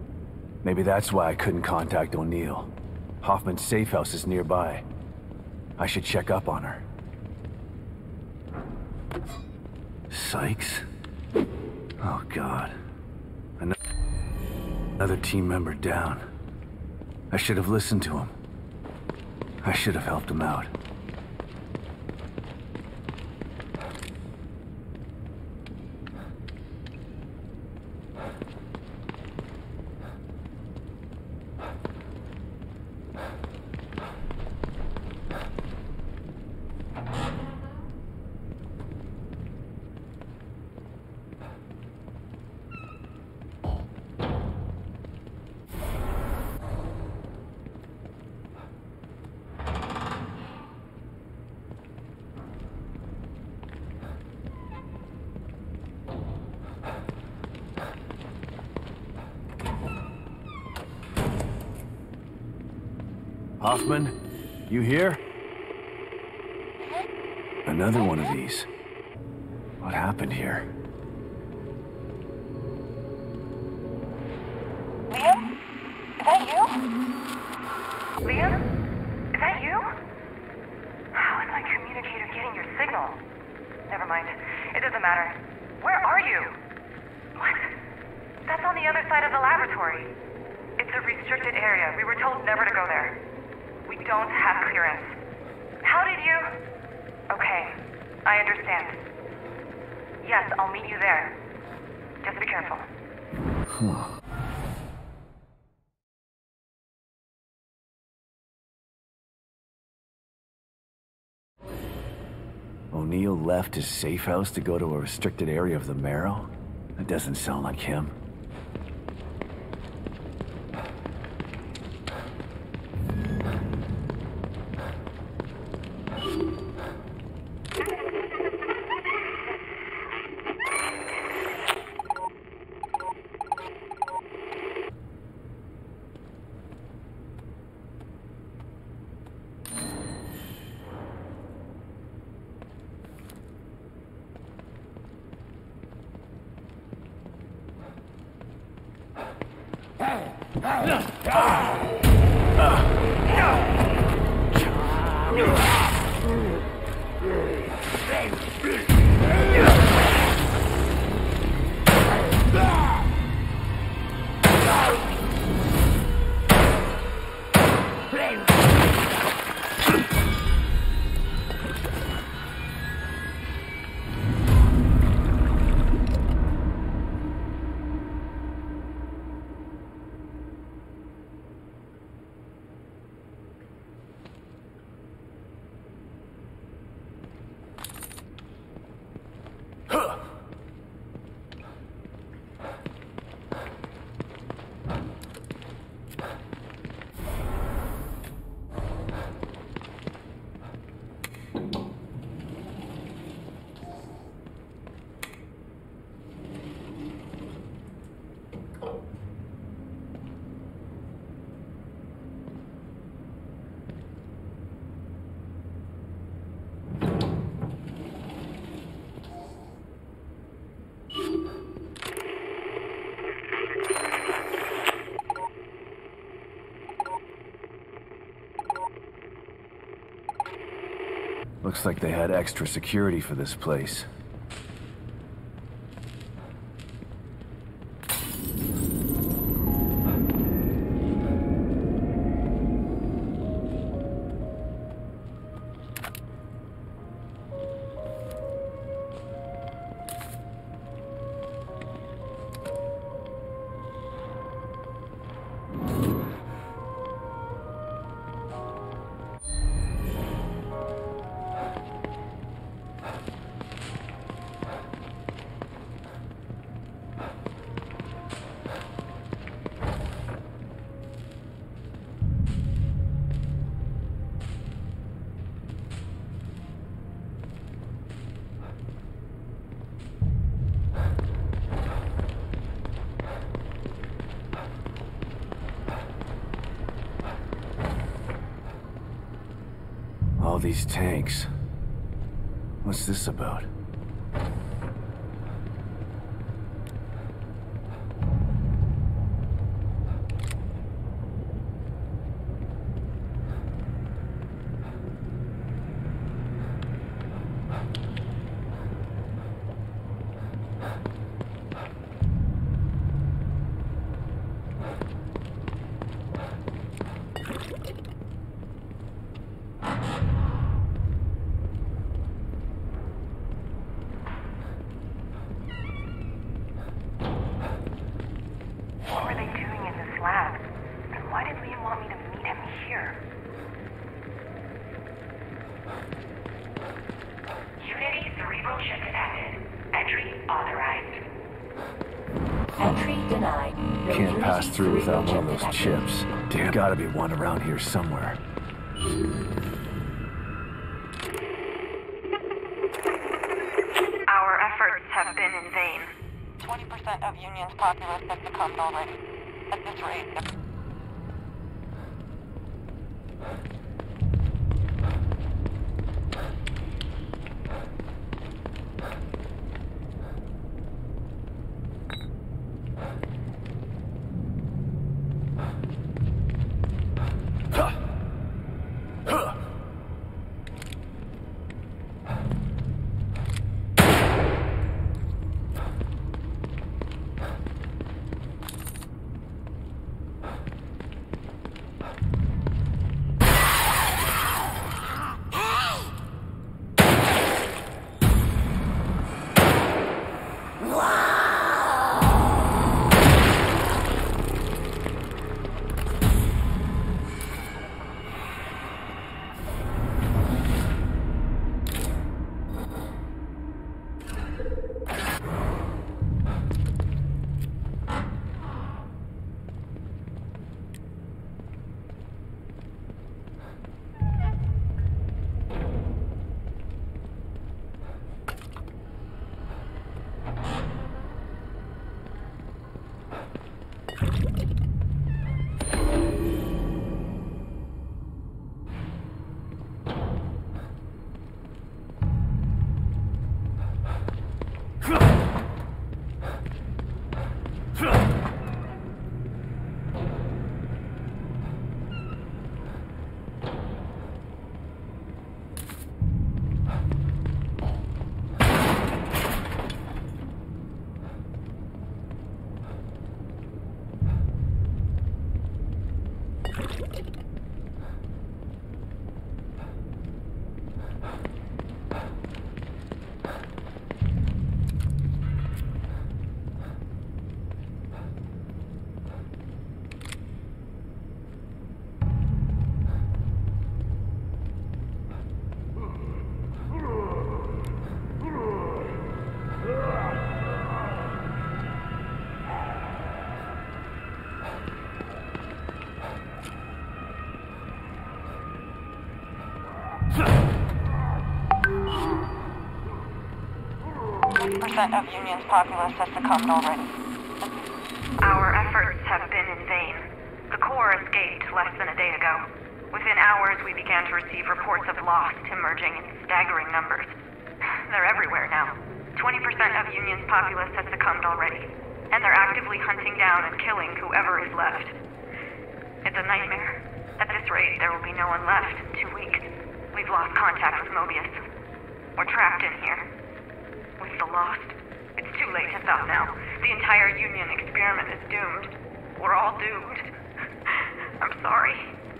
Maybe that's why I couldn't contact O'Neill. Hoffman's safe house is nearby. I should check up on her. Sykes? Oh, God. Another team member down. I should have listened to him. I should have helped him out. Hoffman, you here? Another one of these. What happened here? Liam? Is that you? Liam? Is that you? How is my communicator getting your signal? Never mind. It doesn't matter. Where are you? What? That's on the other side of the laboratory. It's a restricted area. We were told never to go there. We don't have clearance. How did you... Okay, I understand. Yes, I'll meet you there. Just be careful. O'Neill left his safe house to go to a restricted area of the Marrow? That doesn't sound like him. Looks like they had extra security for this place. All these tanks. What's this about? Can't pass through without one of those chips. There's gotta be one around here somewhere. Our efforts have been in vain. 20% of Union's populace has succumbed already. At this rate... of Union's populace has succumbed already. Our efforts have been in vain. The Corps escaped less than a day ago. Within hours, we began to receive reports of lost emerging in staggering numbers. They're everywhere now. 20% of Union's populace has succumbed already, and they're actively hunting down and killing whoever is left. It's a nightmare. At this rate, there will be no one left in 2 weeks. We've lost contact with Mobius. We're trapped in here. With the Lost. It's too late to stop now. The entire Union experiment is doomed. We're all doomed. I'm sorry.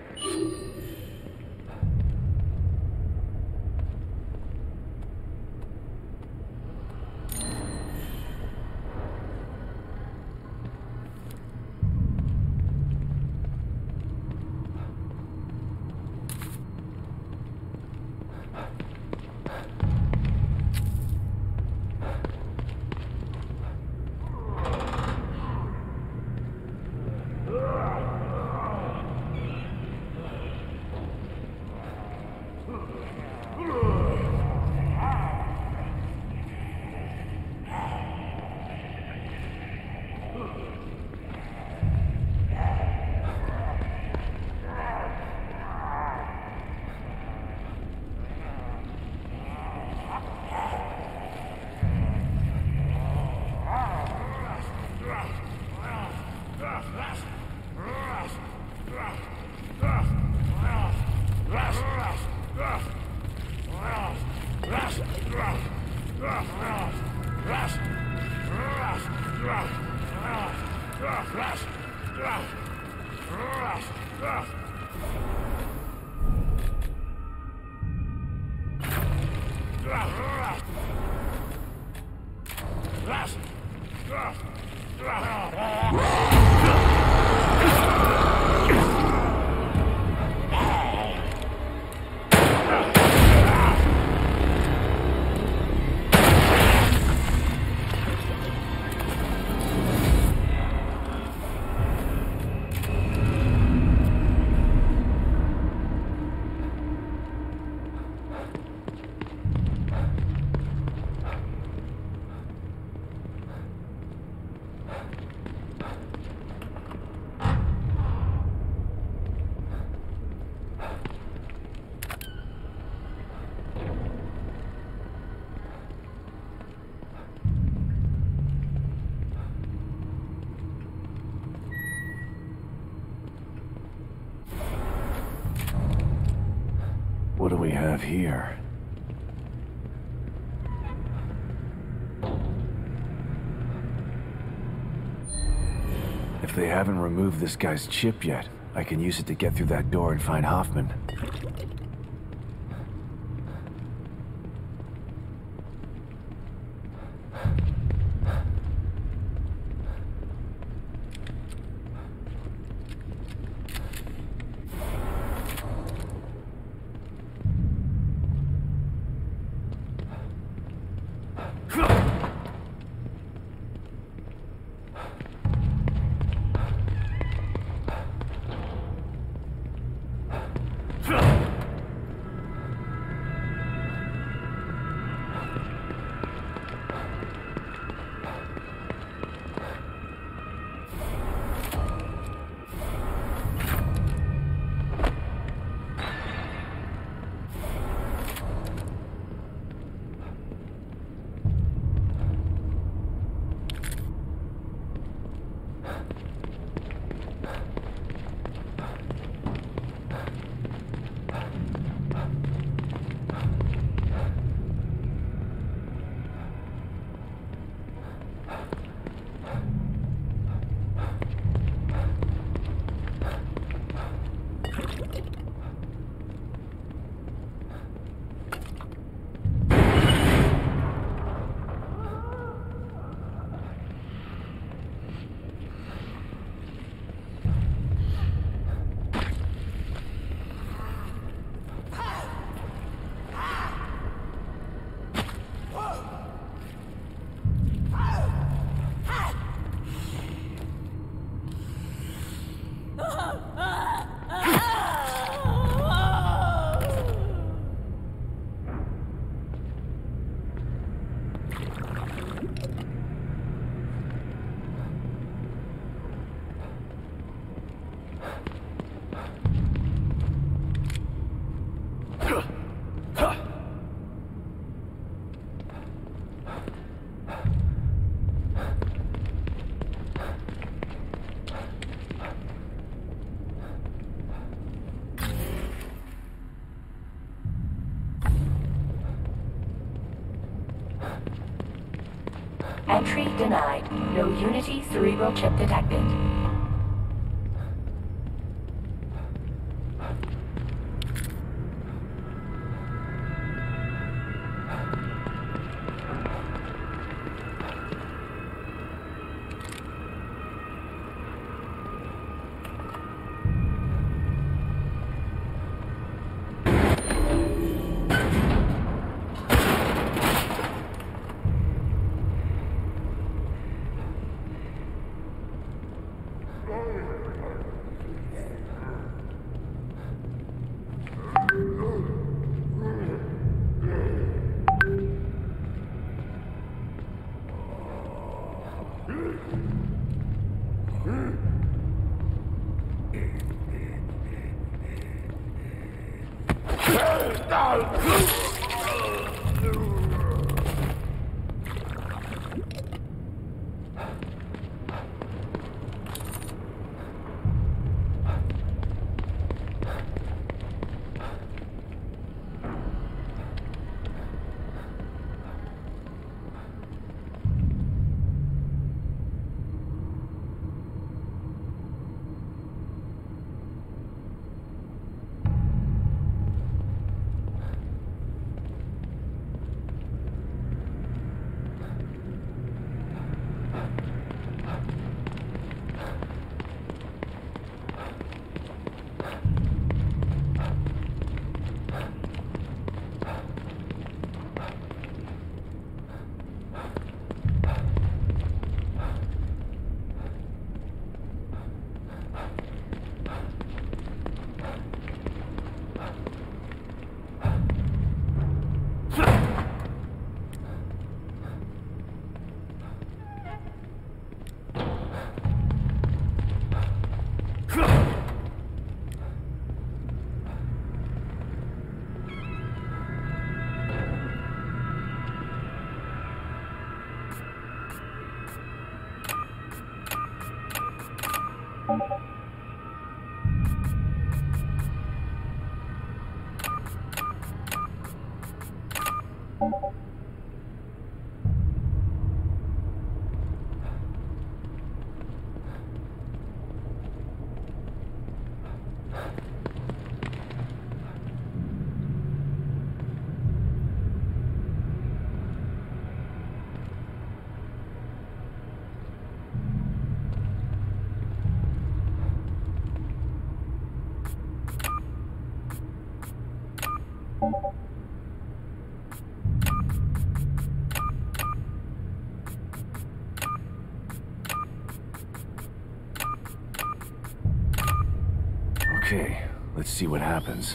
What do we have here? If they haven't removed this guy's chip yet, I can use it to get through that door and find Hoffman. Entry denied. No Unity cerebral chip detected. Okay, let's see what happens.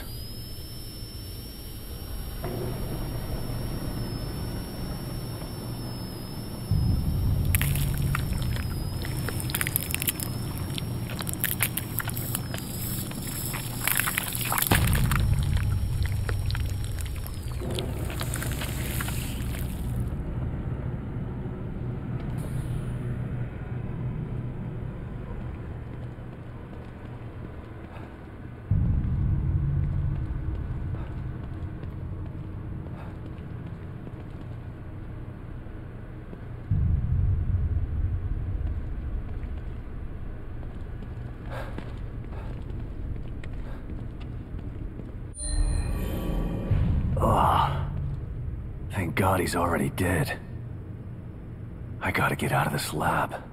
Ugh. Thank God he's already dead. I gotta get out of this lab.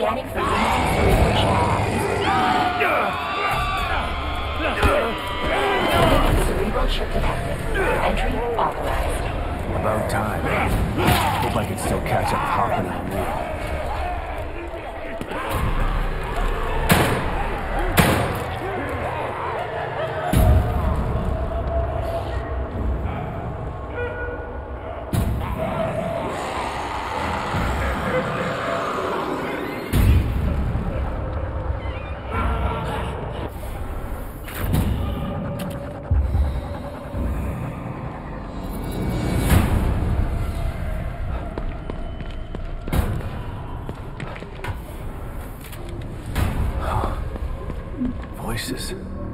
Scanning for Unity 3 Cerebral chip detected. Entry authorized. About time. Hope I can still catch up with Hoffman and Lee. Voices.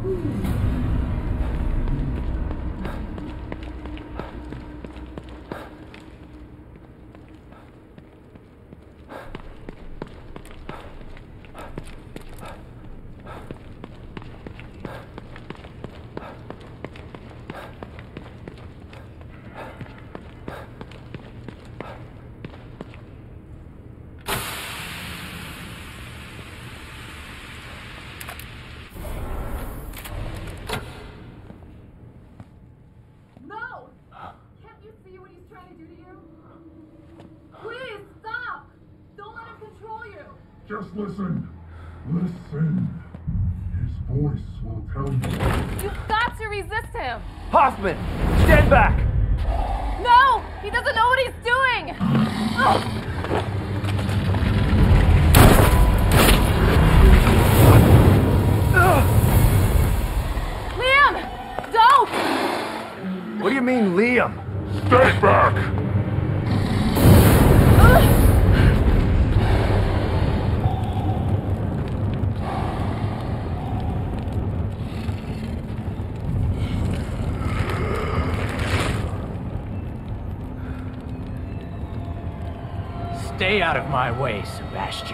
Just listen. Listen. His voice will tell you. You've got to resist him! Hoffman! Stand back! No! He doesn't know what he's doing! Liam! Don't! What do you mean, Liam? Stay back! Stay out of my way, Sebastian.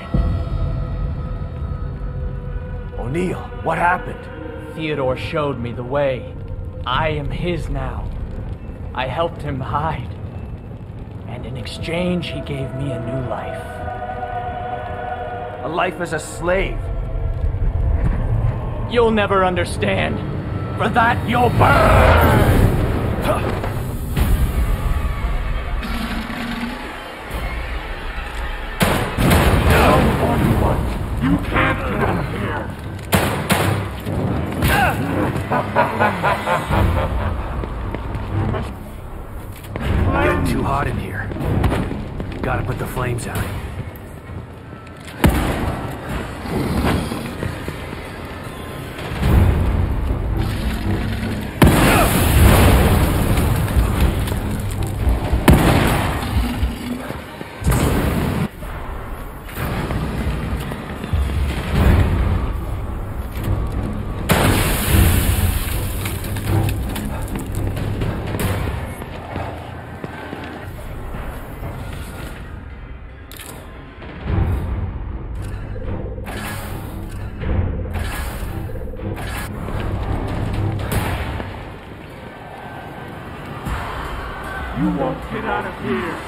O'Neill, what happened? Theodore showed me the way. I am his now. I helped him hide. And in exchange, he gave me a new life. A life as a slave. You'll never understand. For that, you'll burn! You can't come here! Getting too hot in here. Gotta put the flames out. You won't get out of here.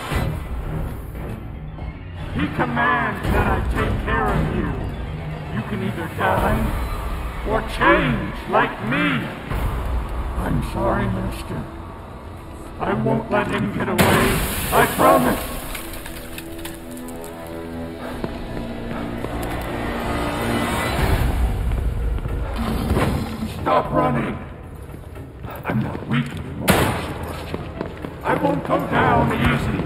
He commands that I take care of you. You can either die or change like me. I'm sorry, Master. I won't let him get away. I promise. Stop running. I'm not weak anymore. I won't come down easy.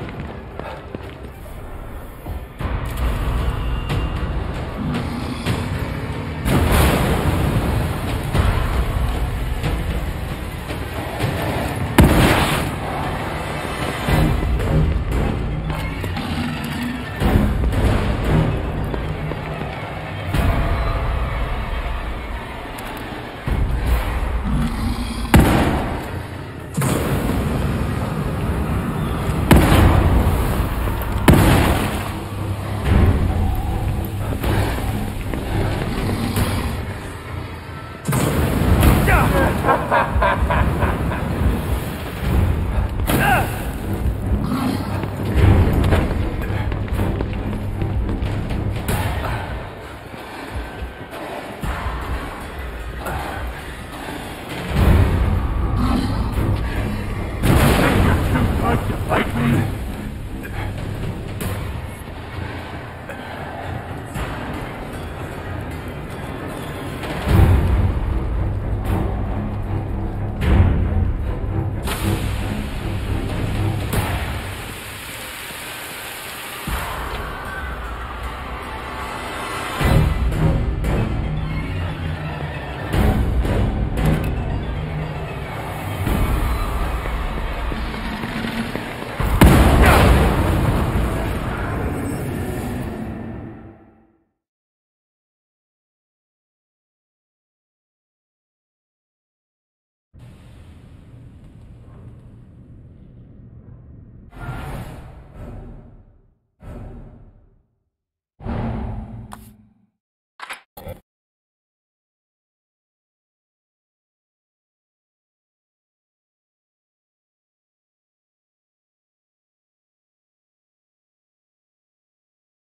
to fight me?